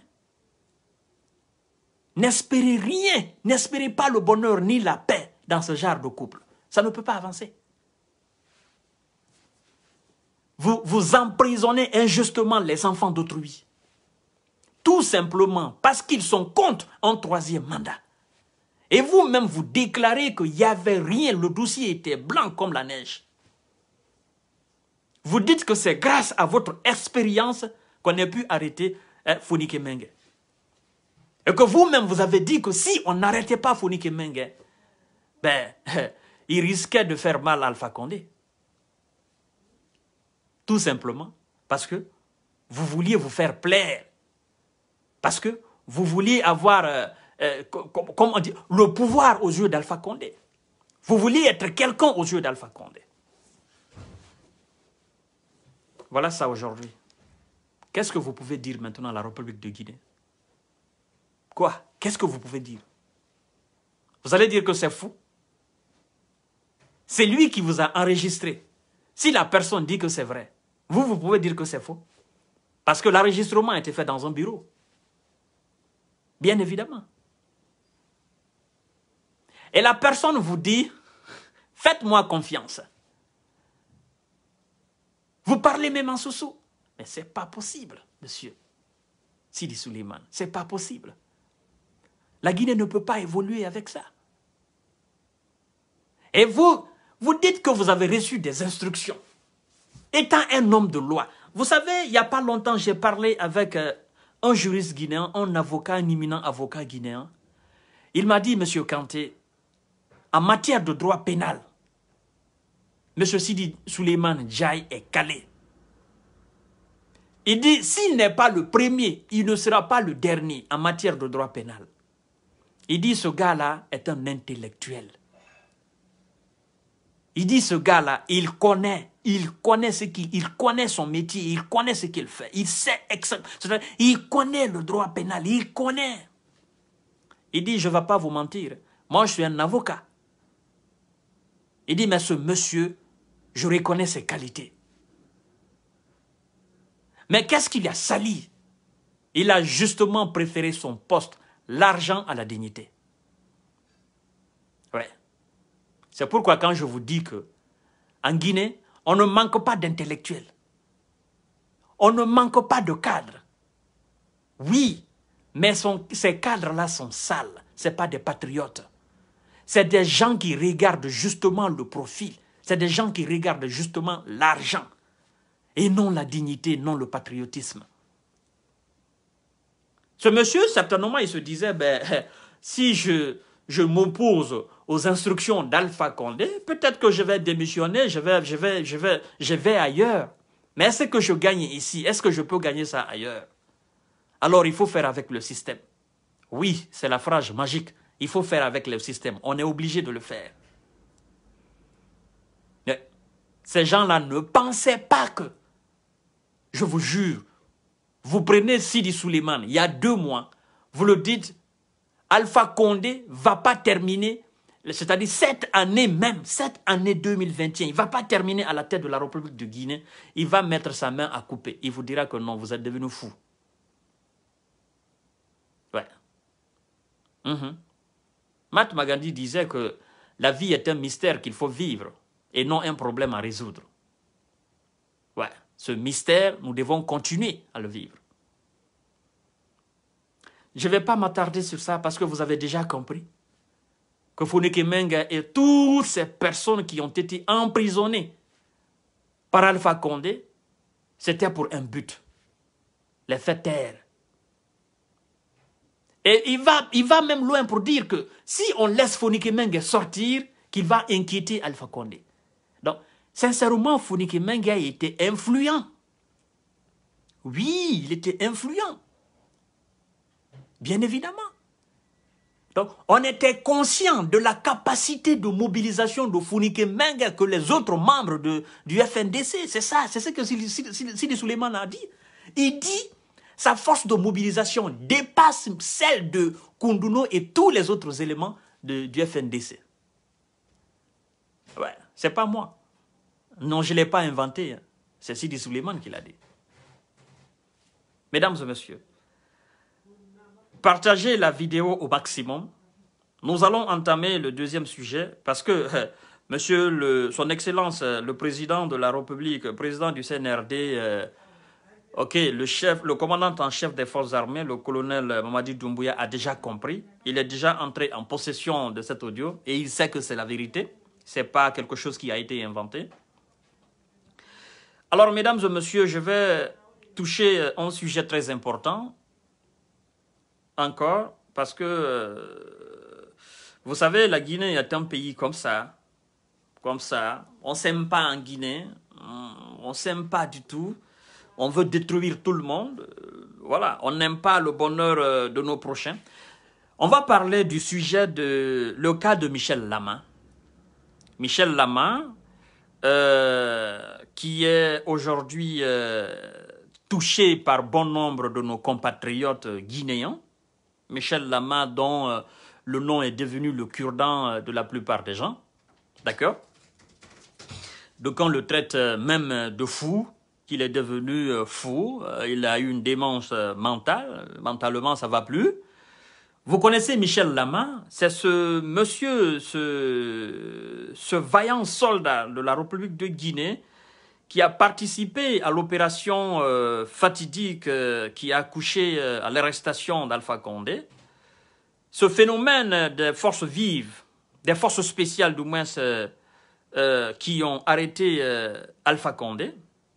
Speaker 1: N'espérez rien, n'espérez pas le bonheur ni la paix dans ce genre de couple. Ça ne peut pas avancer. Vous emprisonnez injustement les enfants d'autrui. Tout simplement parce qu'ils sont contre un troisième mandat. Et vous-même, vous déclarez qu'il n'y avait rien, le dossier était blanc comme la neige. Vous dites que c'est grâce à votre expérience qu'on ait pu arrêter Fonike Mengue. Et que vous-même, vous avez dit que si on n'arrêtait pas Fonike Mengue, ben, il risquait de faire mal à Alpha Condé. Tout simplement parce que vous vouliez vous faire plaire. Parce que vous vouliez avoir, comment dire, le pouvoir aux yeux d'Alpha Condé. Vous vouliez être quelqu'un aux yeux d'Alpha Condé. Voilà ça aujourd'hui. Qu'est-ce que vous pouvez dire maintenant à la République de Guinée? Quoi? Qu'est-ce que vous pouvez dire? Vous allez dire que c'est fou? C'est lui qui vous a enregistré. Si la personne dit que c'est vrai, vous pouvez dire que c'est faux. Parce que l'enregistrement a été fait dans un bureau. Bien évidemment. Et la personne vous dit, faites-moi confiance. Vous parlez même en sous-sous. Mais ce n'est pas possible, monsieur Sidi Souleymane. Ce n'est pas possible. La Guinée ne peut pas évoluer avec ça. Et vous dites que vous avez reçu des instructions. Étant un homme de loi. Vous savez, il n'y a pas longtemps, j'ai parlé avec un juriste guinéen, un avocat, un éminent avocat guinéen. Il m'a dit, monsieur Kanté, en matière de droit pénal, monsieur Sidi Souleymane Ndiaye est calé. Il dit, s'il n'est pas le premier, il ne sera pas le dernier en matière de droit pénal. Il dit, ce gars-là est un intellectuel. Il dit, ce gars-là, il connaît son métier, il connaît ce qu'il fait. Il sait exactement, il connaît le droit pénal, il connaît. Il dit, je ne vais pas vous mentir, moi je suis un avocat. Il dit, mais ce monsieur, je reconnais ses qualités. Mais qu'est-ce qu'il a sali? Il a justement préféré son poste, l'argent à la dignité. Ouais. C'est pourquoi quand je vous dis que en Guinée, on ne manque pas d'intellectuels. On ne manque pas de cadres. Oui, mais ces cadres-là sont sales. Ce n'est pas des patriotes. C'est des gens qui regardent justement le profil. C'est des gens qui regardent justement l'argent. Et non la dignité, non le patriotisme. Ce monsieur, certainement, il se disait, ben, si je m'oppose aux instructions d'Alpha Condé, peut-être que je vais démissionner, je vais ailleurs. Mais est-ce que je gagne ici? Est-ce que je peux gagner ça ailleurs? Alors, il faut faire avec le système. Oui, c'est la phrase magique. Il faut faire avec le système. On est obligé de le faire. Mais ces gens-là ne pensaient pas que, je vous jure, vous prenez Sidi Souleymane, il y a 2 mois, vous le dites, Alpha Condé ne va pas terminer c'est-à-dire cette année même, cette année 2021, il ne va pas terminer à la tête de la République de Guinée, il va mettre sa main à couper. Il vous dira que non, vous êtes devenu fou. Ouais. Mahatma Gandhi disait que la vie est un mystère qu'il faut vivre et non un problème à résoudre. Ouais. Ce mystère, nous devons continuer à le vivre. Je ne vais pas m'attarder sur ça parce que vous avez déjà compris que Founike Menga et toutes ces personnes qui ont été emprisonnées par Alpha Condé, c'était pour un but, les faire taire. Et il va même loin pour dire que si on laisse Founike Menga sortir, qu'il va inquiéter Alpha Condé. Donc, sincèrement, Founike Menga était influent. Oui, il était influent. Bien évidemment. Donc, on était conscient de la capacité de mobilisation de Founike Menga que les autres membres du FNDC. C'est ça, c'est ce que Sidi Souleymane a dit. Il dit, sa force de mobilisation dépasse celle de Koundouno et tous les autres éléments du FNDC. Ouais, c'est pas moi. Non, je ne l'ai pas inventé. Hein. C'est Sidi Souleymane qui l'a dit. Mesdames et messieurs, partagez la vidéo au maximum. Nous allons entamer le deuxième sujet parce que son Excellence, le président de la République, président du CNRD, le commandant en chef des forces armées, le colonel Mamadi Doumbouya, a déjà compris. Il est déjà entré en possession de cet audio et il sait que c'est la vérité. Ce n'est pas quelque chose qui a été inventé. Alors, mesdames et messieurs, je vais toucher un sujet très important. Encore, parce que, vous savez, la Guinée est un pays comme ça. On ne s'aime pas en Guinée. On ne s'aime pas du tout. On veut détruire tout le monde. Voilà, on n'aime pas le bonheur de nos prochains. On va parler du sujet le cas de Michel Lama. Michel Lama, qui est aujourd'hui touché par bon nombre de nos compatriotes guinéens. Michel Lama, dont le nom est devenu le cure-dent de la plupart des gens. D'accord? Donc on le traite même de fou, qu'il est devenu fou. Il a eu une démence mentale. Mentalement, ça ne va plus. Vous connaissez Michel Lama? C'est ce monsieur, ce vaillant soldat de la République de Guinée qui a participé à l'opération fatidique qui a accouché à l'arrestation d'Alpha Condé. Ce phénomène des forces vives, des forces spéciales du moins, qui ont arrêté Alpha Condé.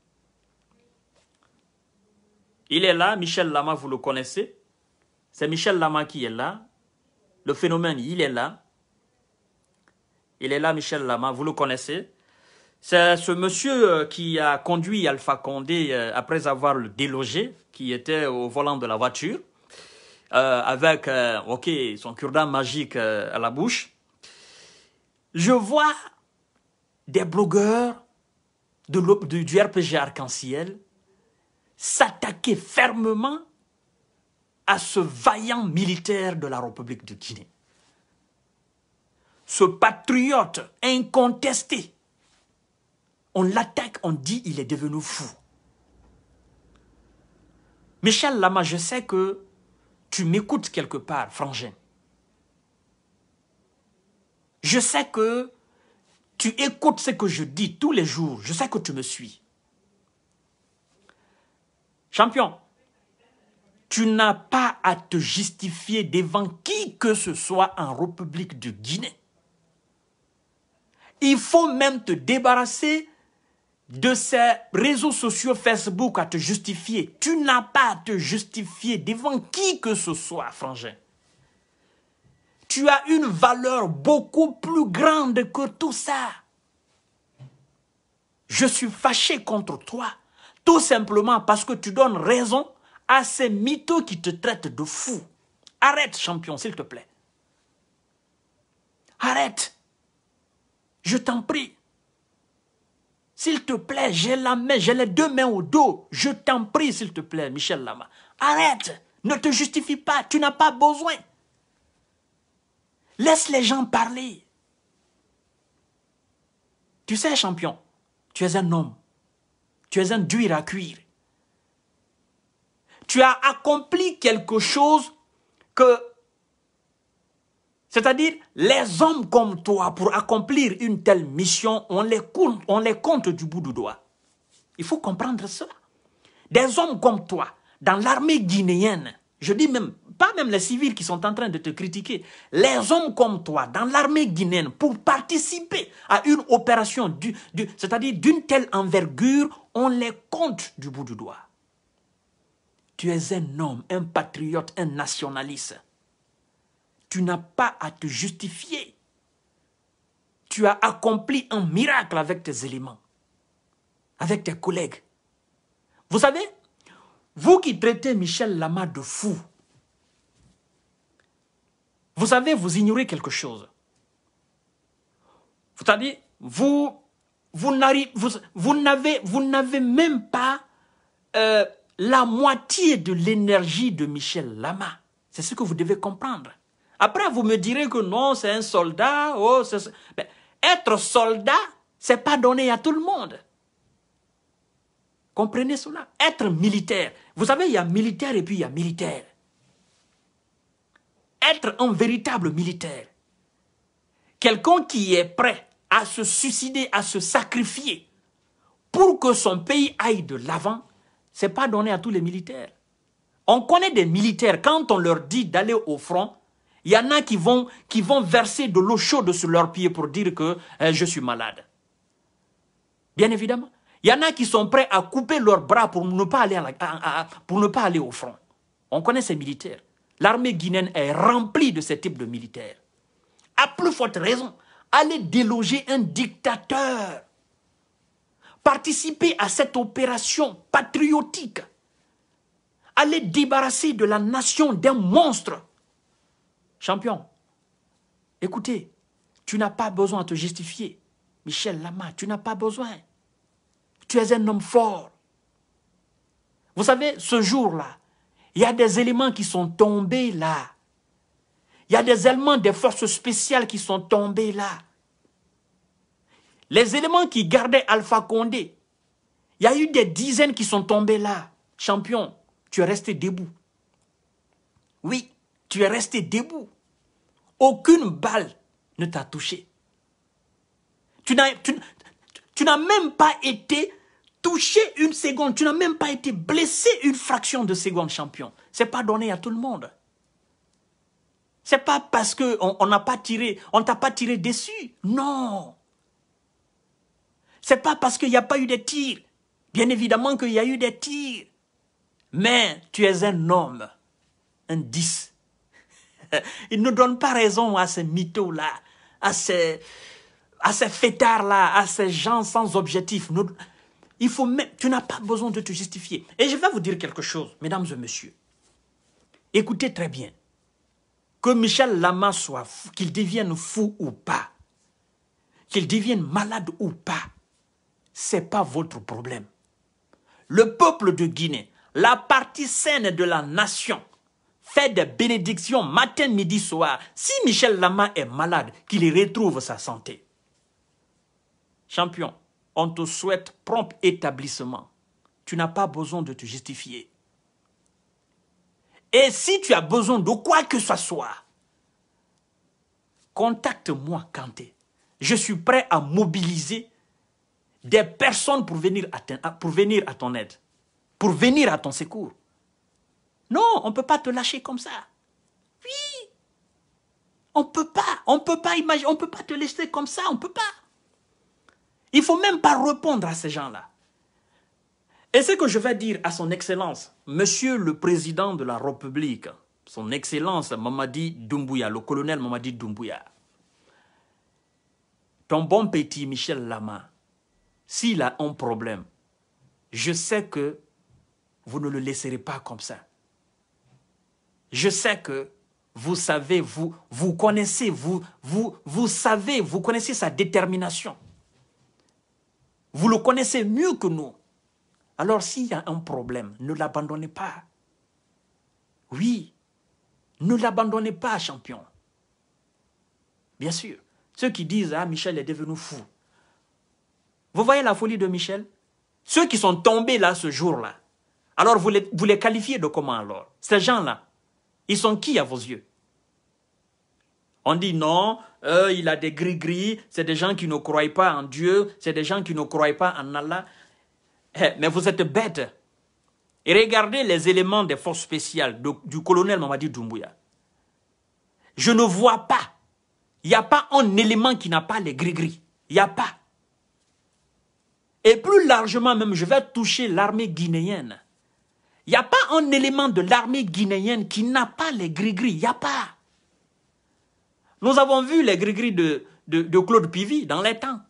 Speaker 1: Il est là, Michel Lama, vous le connaissez. C'est Michel Lama qui est là. Le phénomène, il est là. Il est là, Michel Lama, vous le connaissez. C'est ce monsieur qui a conduit Alpha Condé après avoir le délogé, qui était au volant de la voiture, avec son cure-dent magique à la bouche. Je vois des blogueurs du RPG Arc-en-Ciel s'attaquer fermement à ce vaillant militaire de la République de Guinée. Ce patriote incontesté. On l'attaque, on dit il est devenu fou. Michel Lama, je sais que tu m'écoutes quelque part, frangin. Je sais que tu écoutes ce que je dis tous les jours. Je sais que tu me suis. Champion, tu n'as pas à te justifier devant qui que ce soit en République de Guinée. Il faut même te débarrasser de ces réseaux sociaux Facebook à te justifier. Tu n'as pas à te justifier devant qui que ce soit, frangin. Tu as une valeur beaucoup plus grande que tout ça. Je suis fâché contre toi, tout simplement parce que tu donnes raison à ces mythos qui te traitent de fou. Arrête, champion, s'il te plaît. Arrête. Je t'en prie. S'il te plaît, j'ai la main, j'ai les deux mains au dos. Je t'en prie, s'il te plaît, Michel Lama. Arrête. Ne te justifie pas. Tu n'as pas besoin. Laisse les gens parler. Tu sais, champion, tu es un homme. Tu es un dur à cuire. Tu as accompli quelque chose que... C'est-à-dire, les hommes comme toi, pour accomplir une telle mission, on les compte du bout du doigt. Il faut comprendre cela. Des hommes comme toi, dans l'armée guinéenne, je dis même, pas même les civils qui sont en train de te critiquer, les hommes comme toi, dans l'armée guinéenne, pour participer à une opération, c'est-à-dire d'une telle envergure, on les compte du bout du doigt. Tu es un homme, un patriote, un nationaliste. Tu n'as pas à te justifier. Tu as accompli un miracle avec tes éléments, avec tes collègues. Vous savez, vous qui traitez Michel Lama de fou, vous savez, vous ignorez quelque chose. C'est-à-dire, vous n'avez même pas la moitié de l'énergie de Michel Lama. C'est ce que vous devez comprendre. Après, vous me direz que non, c'est un soldat. Oh, mais être soldat, c'est pas donné à tout le monde. Comprenez cela. Être militaire. Vous savez, il y a militaire et puis il y a militaire. Être un véritable militaire. Quelqu'un qui est prêt à se suicider, à se sacrifier pour que son pays aille de l'avant, ce n'est pas donné à tous les militaires. On connaît des militaires, quand on leur dit d'aller au front, il y en a qui vont verser de l'eau chaude sur leurs pieds pour dire que je suis malade. Bien évidemment. Il y en a qui sont prêts à couper leurs bras pour ne pas aller au front. On connaît ces militaires. L'armée guinéenne est remplie de ce type de militaires. À plus forte raison, allez déloger un dictateur. Participez à cette opération patriotique. Allez débarrasser de la nation d'un monstre. Champion, écoutez, tu n'as pas besoin de te justifier. Michel Lama, tu n'as pas besoin. Tu es un homme fort. Vous savez, ce jour-là, il y a des éléments qui sont tombés là. Il y a des éléments des forces spéciales qui sont tombés là. Les éléments qui gardaient Alpha Condé, il y a eu des dizaines qui sont tombés là. Champion, tu es resté debout. Oui, tu es resté debout. Aucune balle ne t'a touché. Tu n'as même pas été touché une seconde. Tu n'as même pas été blessé une fraction de seconde, champion. Ce n'est pas donné à tout le monde. Ce n'est pas parce qu'on n'a pas tiré, on ne t'a pas tiré dessus. Non. Ce n'est pas parce qu'il n'y a pas eu de tirs. Bien évidemment qu'il y a eu des tirs. Mais tu es un homme, un 10. Il ne donne pas raison à ces mythos-là, à ces fêtards-là, à ces gens sans objectif. Tu n'as pas besoin de te justifier. Et je vais vous dire quelque chose, mesdames et messieurs. Écoutez très bien. Que Michel Lama soit fou, qu'il devienne fou ou pas, qu'il devienne malade ou pas, ce n'est pas votre problème. Le peuple de Guinée, la partie saine de la nation, fait des bénédictions matin, midi, soir. Si Michel Lama est malade, qu'il retrouve sa santé. Champion, on te souhaite prompt établissement. Tu n'as pas besoin de te justifier. Et si tu as besoin de quoi que ce soit, contacte-moi, Kanté. Je suis prêt à mobiliser des personnes pour venir à ton aide, pour venir à ton secours. Non, on ne peut pas te lâcher comme ça. Oui. On ne peut pas imaginer, on ne peut pas te laisser comme ça, on ne peut pas. Il ne faut même pas répondre à ces gens-là. Et ce que je vais dire à son Excellence, Monsieur le Président de la République, son Excellence Mamadi Doumbouya, le colonel Mamadi Doumbouya, ton bon petit Michel Lama, s'il a un problème, je sais que vous ne le laisserez pas comme ça. Je sais que vous savez, vous connaissez, vous savez, vous connaissez sa détermination. Vous le connaissez mieux que nous. Alors s'il y a un problème, ne l'abandonnez pas. Oui, ne l'abandonnez pas, champion. Bien sûr, ceux qui disent « Ah, Michel est devenu fou », Vous voyez la folie de Michel? Ceux qui sont tombés là ce jour-là, alors vous les qualifiez de comment alors? Ces gens-là, ils sont qui à vos yeux? On dit non, il a des gris-gris, c'est des gens qui ne croient pas en Dieu, c'est des gens qui ne croient pas en Allah. Mais vous êtes bêtes. Et regardez les éléments des forces spéciales du colonel Mamadi Doumbouya. Je ne vois pas. Il n'y a pas un élément qui n'a pas les gris-gris. Il n'y a pas. Et plus largement même, je vais toucher l'armée guinéenne. Il n'y a pas un élément de l'armée guinéenne qui n'a pas les gris-gris. Il n'y a pas. Nous avons vu les gris-gris de Claude Pivy dans les temps.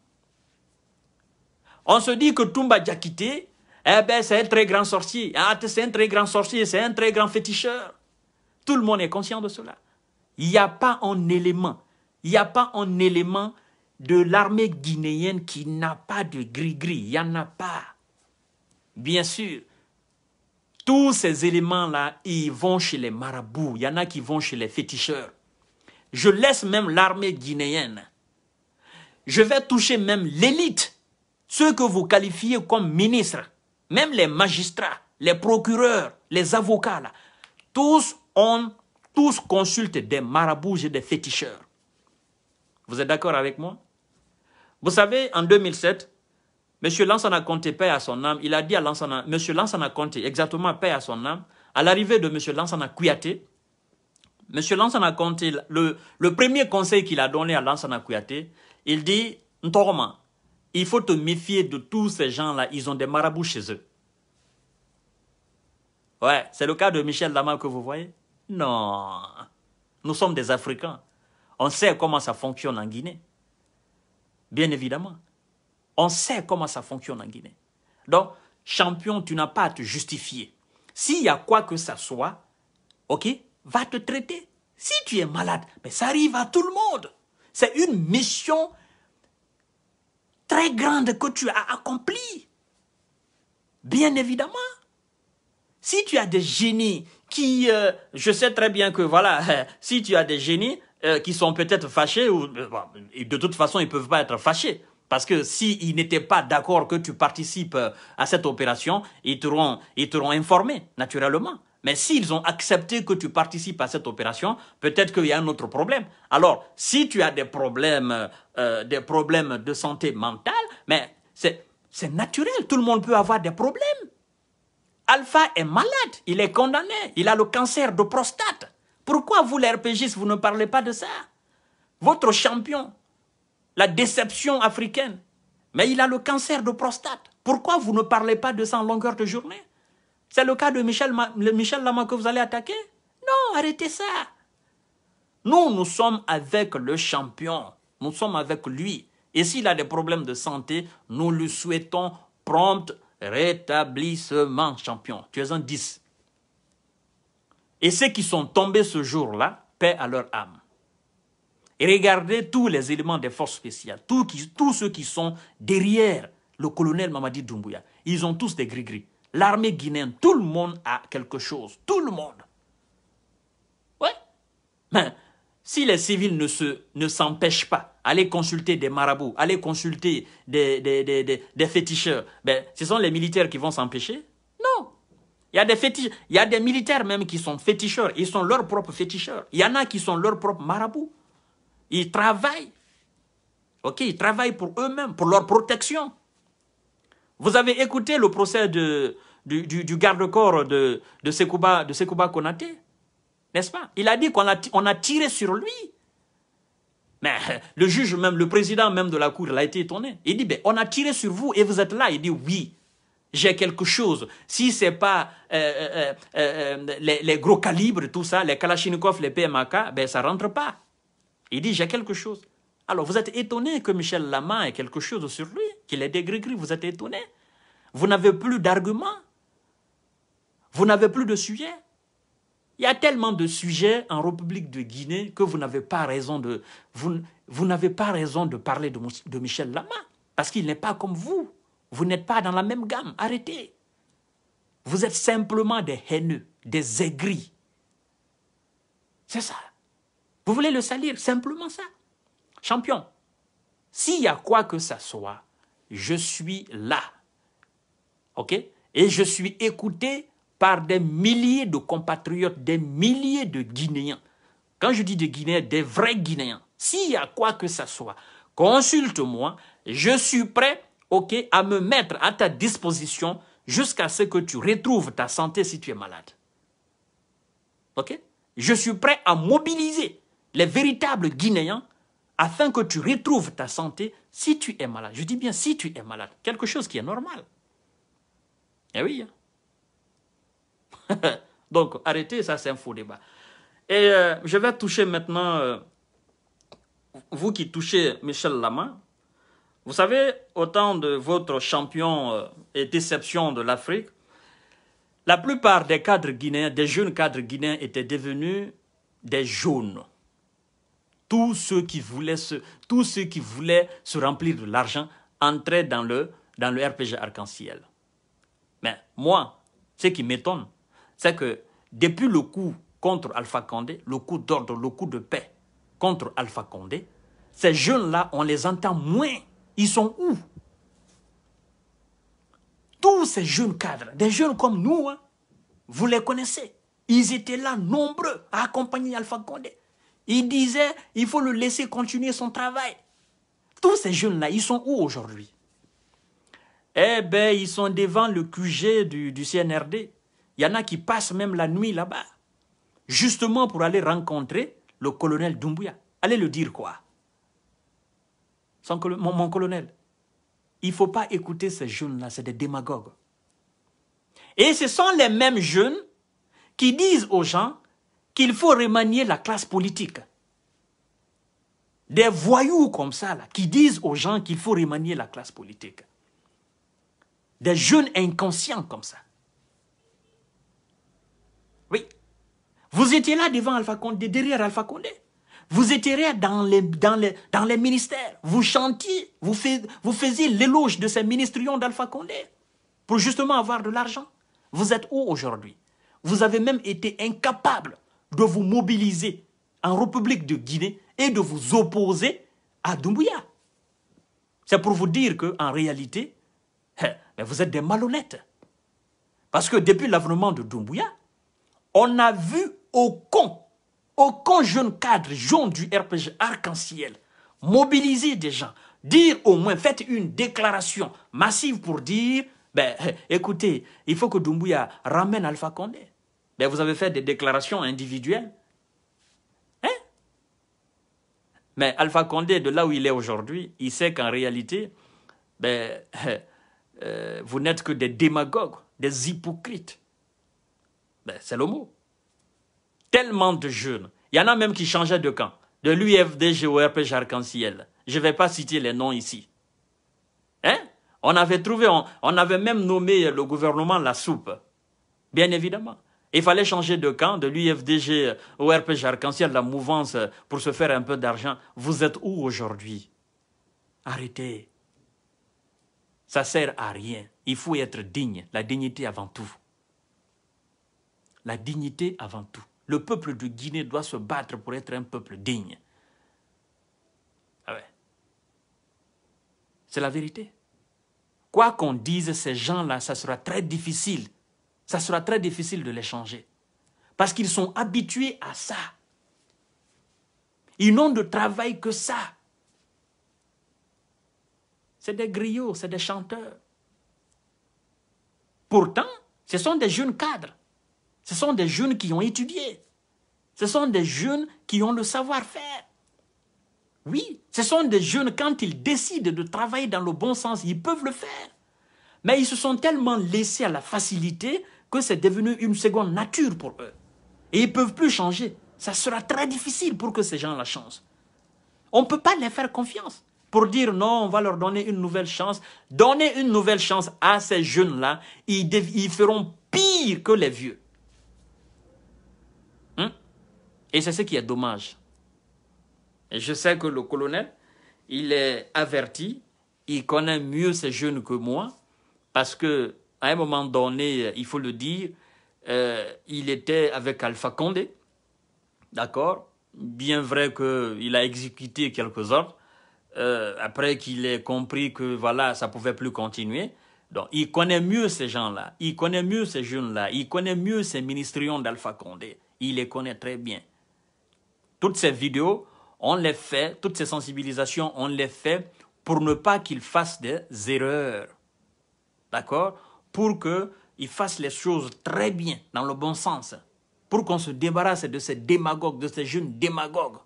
Speaker 1: On se dit que Toumba Diakité, eh ben, c'est un très grand sorcier. Ah, c'est un très grand sorcier, c'est un très grand féticheur. Tout le monde est conscient de cela. Il n'y a pas un élément. Il n'y a pas un élément de l'armée guinéenne qui n'a pas de gris-gris. Il n'y en a pas. Bien sûr, tous ces éléments-là, ils vont chez les marabouts. Il y en a qui vont chez les féticheurs. Je laisse même l'armée guinéenne. Je vais toucher même l'élite. Ceux que vous qualifiez comme ministres. Même les magistrats, les procureurs, les avocats, là, tous consultent des marabouts et des féticheurs. Vous êtes d'accord avec moi? Vous savez, en 2007, M. Lansana Conté, paix à son âme, il a dit à M. Lansana Conté, exactement paix à son âme, à l'arrivée de M. Lansana Kouyaté, M. Lansana Conté, le premier conseil qu'il a donné à Lansana Kouyaté, il dit, Ntoroma, il faut te méfier de tous ces gens-là, ils ont des marabouts chez eux. Ouais, c'est le cas de Michel Lama que vous voyez? Non, nous sommes des Africains. On sait comment ça fonctionne en Guinée. Bien évidemment. On sait comment ça fonctionne en Guinée. Donc, champion, tu n'as pas à te justifier. S'il y a quoi que ça soit, ok, va te traiter. Si tu es malade, mais ça arrive à tout le monde. C'est une mission très grande que tu as accomplie. Bien évidemment. Si tu as des génies qui, je sais très bien que voilà, si tu as des génies qui sont peut-être fâchés, ou de toute façon ils ne peuvent pas être fâchés. Parce que s'ils n'étaient pas d'accord que tu participes à cette opération, ils t'auront informé, naturellement. Mais s'ils ont accepté que tu participes à cette opération, peut-être qu'il y a un autre problème. Alors, si tu as des problèmes de santé mentale, mais c'est naturel, tout le monde peut avoir des problèmes. Alpha est malade, il est condamné, il a le cancer de prostate. Pourquoi vous, les RPGistes, vous ne parlez pas de ça? Votre champion, la déception africaine, mais il a le cancer de prostate. Pourquoi vous ne parlez pas de ça en longueur de journée? C'est le cas de Michel Lama que vous allez attaquer? Non, arrêtez ça. Nous sommes avec le champion, nous sommes avec lui. Et s'il a des problèmes de santé, nous lui souhaitons prompt rétablissement, champion. Tu es un 10. Et ceux qui sont tombés ce jour-là, paix à leur âme. Et regardez tous les éléments des forces spéciales, tous ceux qui sont derrière le colonel Mamadi Doumbouya. Ils ont tous des gris-gris. L'armée guinéenne, tout le monde a quelque chose. Tout le monde. Ouais. Mais si les civils ne s'empêchent pas, aller consulter des marabouts, aller consulter des féticheurs, ben, ce sont les militaires qui vont s'empêcher? Non. Il y a des militaires même qui sont féticheurs. Ils sont leurs propres féticheurs. Il y en a qui sont leurs propres marabouts. Ils travaillent. Ok, ils travaillent pour eux-mêmes, pour leur protection. Vous avez écouté le procès du garde-corps de Sekouba Konaté, n'est-ce pas? Il a dit qu'on a tiré sur lui. Mais le juge même, le président même de la cour, il a été étonné. Il dit, ben, on a tiré sur vous et vous êtes là. Il dit, oui, j'ai quelque chose. Si ce n'est pas les gros calibres, tout ça, les Kalachnikov, les PMAK, ben, ça ne rentre pas. Il dit, j'ai quelque chose. Alors, vous êtes étonné que Michel Lama ait quelque chose sur lui, qu'il ait des gris-gris, vous êtes étonné. Vous n'avez plus d'arguments. Vous n'avez plus de sujets. Il y a tellement de sujets en République de Guinée que vous n'avez pas raison de, vous n'avez pas raison de parler de Michel Lama. Parce qu'il n'est pas comme vous. Vous n'êtes pas dans la même gamme. Arrêtez. Vous êtes simplement des haineux, des aigris. C'est ça. Vous voulez le salir, simplement ça. Champion, s'il y a quoi que ça soit, je suis là. OK? Et je suis écouté par des milliers de compatriotes, des milliers de Guinéens. Quand je dis des Guinéens, des vrais Guinéens. S'il y a quoi que ce soit, consulte-moi. Je suis prêt, OK, à me mettre à ta disposition jusqu'à ce que tu retrouves ta santé si tu es malade. OK? Je suis prêt à mobiliser les véritables Guinéens afin que tu retrouves ta santé si tu es malade. Je dis bien si tu es malade. Quelque chose qui est normal. Eh oui. Donc, arrêtez, ça c'est un faux débat. Et je vais toucher maintenant, vous qui touchez Michel Lama. Vous savez, au temps de votre champion et déception de l'Afrique, la plupart des cadres guinéens, des jeunes cadres guinéens étaient devenus des jaunes. Tous ceux qui voulaient se remplir de l'argent entraient dans le RPG Arc-en-Ciel. Mais moi, ce qui m'étonne, c'est que depuis le coup contre Alpha Condé, le coup d'ordre, le coup de paix contre Alpha Condé, ces jeunes-là, on les entend moins. Ils sont où? Tous ces jeunes cadres, des jeunes comme nous, hein, vous les connaissez. Ils étaient là nombreux à accompagner Alpha Condé. Ils disaient, il faut le laisser continuer son travail. Tous ces jeunes-là, ils sont où aujourd'hui? Eh bien, ils sont devant le QG du CNRD. Il y en a qui passent même la nuit là-bas, justement pour aller rencontrer le colonel Doumbouya. Allez le dire quoi? Mon colonel, il ne faut pas écouter ces jeunes-là, c'est des démagogues. Et ce sont les mêmes jeunes qui disent aux gens qu'il faut remanier la classe politique. Des voyous comme ça, là, qui disent aux gens qu'il faut remanier la classe politique. Des jeunes inconscients comme ça. Oui. Vous étiez là devant Alpha Condé, derrière Alpha Condé. Vous étiez là dans les ministères. Vous chantiez, vous faisiez l'éloge de ces ministrions d'Alpha Condé pour justement avoir de l'argent. Vous êtes où aujourd'hui? Vous avez même été incapable de vous mobiliser en République de Guinée et de vous opposer à Doumbouya. C'est pour vous dire qu'en réalité, mais vous êtes des malhonnêtes. Parce que depuis l'avènement de Doumbouya, on a vu aucun jeune cadre jaune du RPG Arc-en-Ciel mobiliser des gens, dire au moins, faites une déclaration massive pour dire, ben, écoutez, il faut que Doumbouya ramène Alpha Condé. Ben, vous avez fait des déclarations individuelles. Hein? Mais Alpha Condé, de là où il est aujourd'hui, il sait qu'en réalité, ben, vous n'êtes que des démagogues, des hypocrites. Ben, c'est le mot. Tellement de jeunes. Il y en a même qui changeaient de camp. De l'UFDG au RPG Arc-en-Ciel. Je ne vais pas citer les noms ici. Hein? On avait même nommé le gouvernement la soupe. Bien évidemment. Il fallait changer de camp, de l'UFDG au RPG Arc-en-Ciel, la mouvance, pour se faire un peu d'argent. Vous êtes où aujourd'hui? Arrêtez. Ça ne sert à rien. Il faut être digne. La dignité avant tout. La dignité avant tout. Le peuple de Guinée doit se battre pour être un peuple digne. Ah ouais. C'est la vérité. Quoi qu'on dise, ces gens-là, ça sera très difficile. Ça sera très difficile de les changer. Parce qu'ils sont habitués à ça. Ils n'ont de travail que ça. C'est des griots, c'est des chanteurs. Pourtant, ce sont des jeunes cadres. Ce sont des jeunes qui ont étudié. Ce sont des jeunes qui ont le savoir-faire. Oui, ce sont des jeunes, quand ils décident de travailler dans le bon sens, ils peuvent le faire. Mais ils se sont tellement laissés à la facilité que c'est devenu une seconde nature pour eux. Et ils ne peuvent plus changer. Ça sera très difficile pour que ces gens-là changent. On ne peut pas les faire confiance pour dire non, on va leur donner une nouvelle chance. Donner une nouvelle chance à ces jeunes-là, ils feront pire que les vieux. Et c'est ce qui est dommage. Et je sais que le colonel, il est averti, il connaît mieux ces jeunes que moi, parce qu'à un moment donné, il faut le dire, il était avec Alpha Condé, d'accord? Bien vrai qu'il a exécuté quelques ordres, après qu'il ait compris que voilà, ça ne pouvait plus continuer. Donc, il connaît mieux ces gens-là, il connaît mieux ces jeunes-là, il connaît mieux ces ministrions d'Alpha Condé. Il les connaît très bien. Toutes ces vidéos, on les fait, toutes ces sensibilisations, on les fait pour ne pas qu'ils fassent des erreurs. D'accord? Pour qu'ils fassent les choses très bien, dans le bon sens. Pour qu'on se débarrasse de ces démagogues, de ces jeunes démagogues.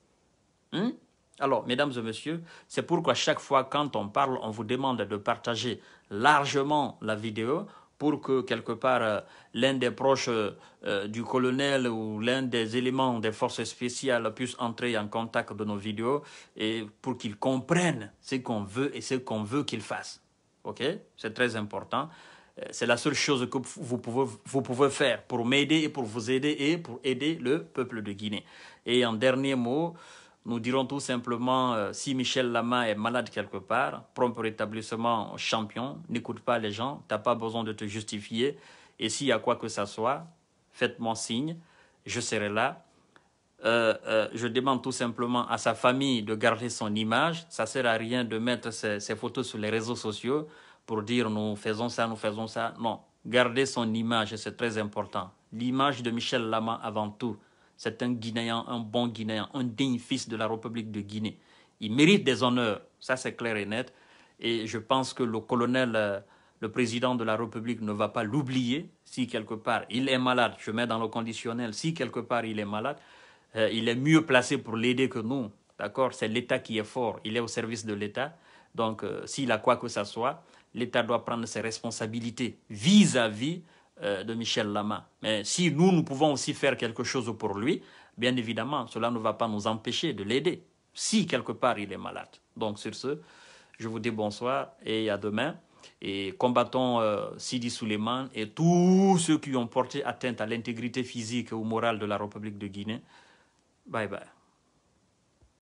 Speaker 1: Alors, mesdames et messieurs, c'est pourquoi chaque fois quand on parle, on vous demande de partager largement la vidéo pour que quelque part l'un des proches du colonel ou l'un des éléments des forces spéciales puisse entrer en contact de nos vidéos et pour qu'ils comprennent ce qu'on veut et ce qu'on veut qu'ils fassent. Ok? C'est très important. C'est la seule chose que vous pouvez faire pour m'aider et pour vous aider et pour aider le peuple de Guinée. Et en dernier mot, nous dirons tout simplement, si Michel Lama est malade quelque part, prompt rétablissement champion, n'écoute pas les gens, tu n'as pas besoin de te justifier. Et s'il y a quoi que ce soit, faites-moi signe, je serai là. Je demande tout simplement à sa famille de garder son image. Ça ne sert à rien de mettre ses photos sur les réseaux sociaux pour dire nous faisons ça, nous faisons ça. Non, garder son image, c'est très important. L'image de Michel Lama avant tout. C'est un Guinéen, un bon Guinéen, un digne fils de la République de Guinée. Il mérite des honneurs, ça c'est clair et net. Et je pense que le colonel, le président de la République ne va pas l'oublier. Si quelque part il est malade, je mets dans le conditionnel, si quelque part il est malade, il est mieux placé pour l'aider que nous. D'accord? C'est l'État qui est fort, il est au service de l'État. Donc s'il a quoi que ce soit, l'État doit prendre ses responsabilités vis-à-vis de Michel Lama. Mais si nous pouvons aussi faire quelque chose pour lui, bien évidemment, cela ne va pas nous empêcher de l'aider, si quelque part il est malade. Donc sur ce, je vous dis bonsoir et à demain. Et combattons Sidi Souleymane et tous ceux qui ont porté atteinte à l'intégrité physique ou morale de la République de Guinée. Bye bye.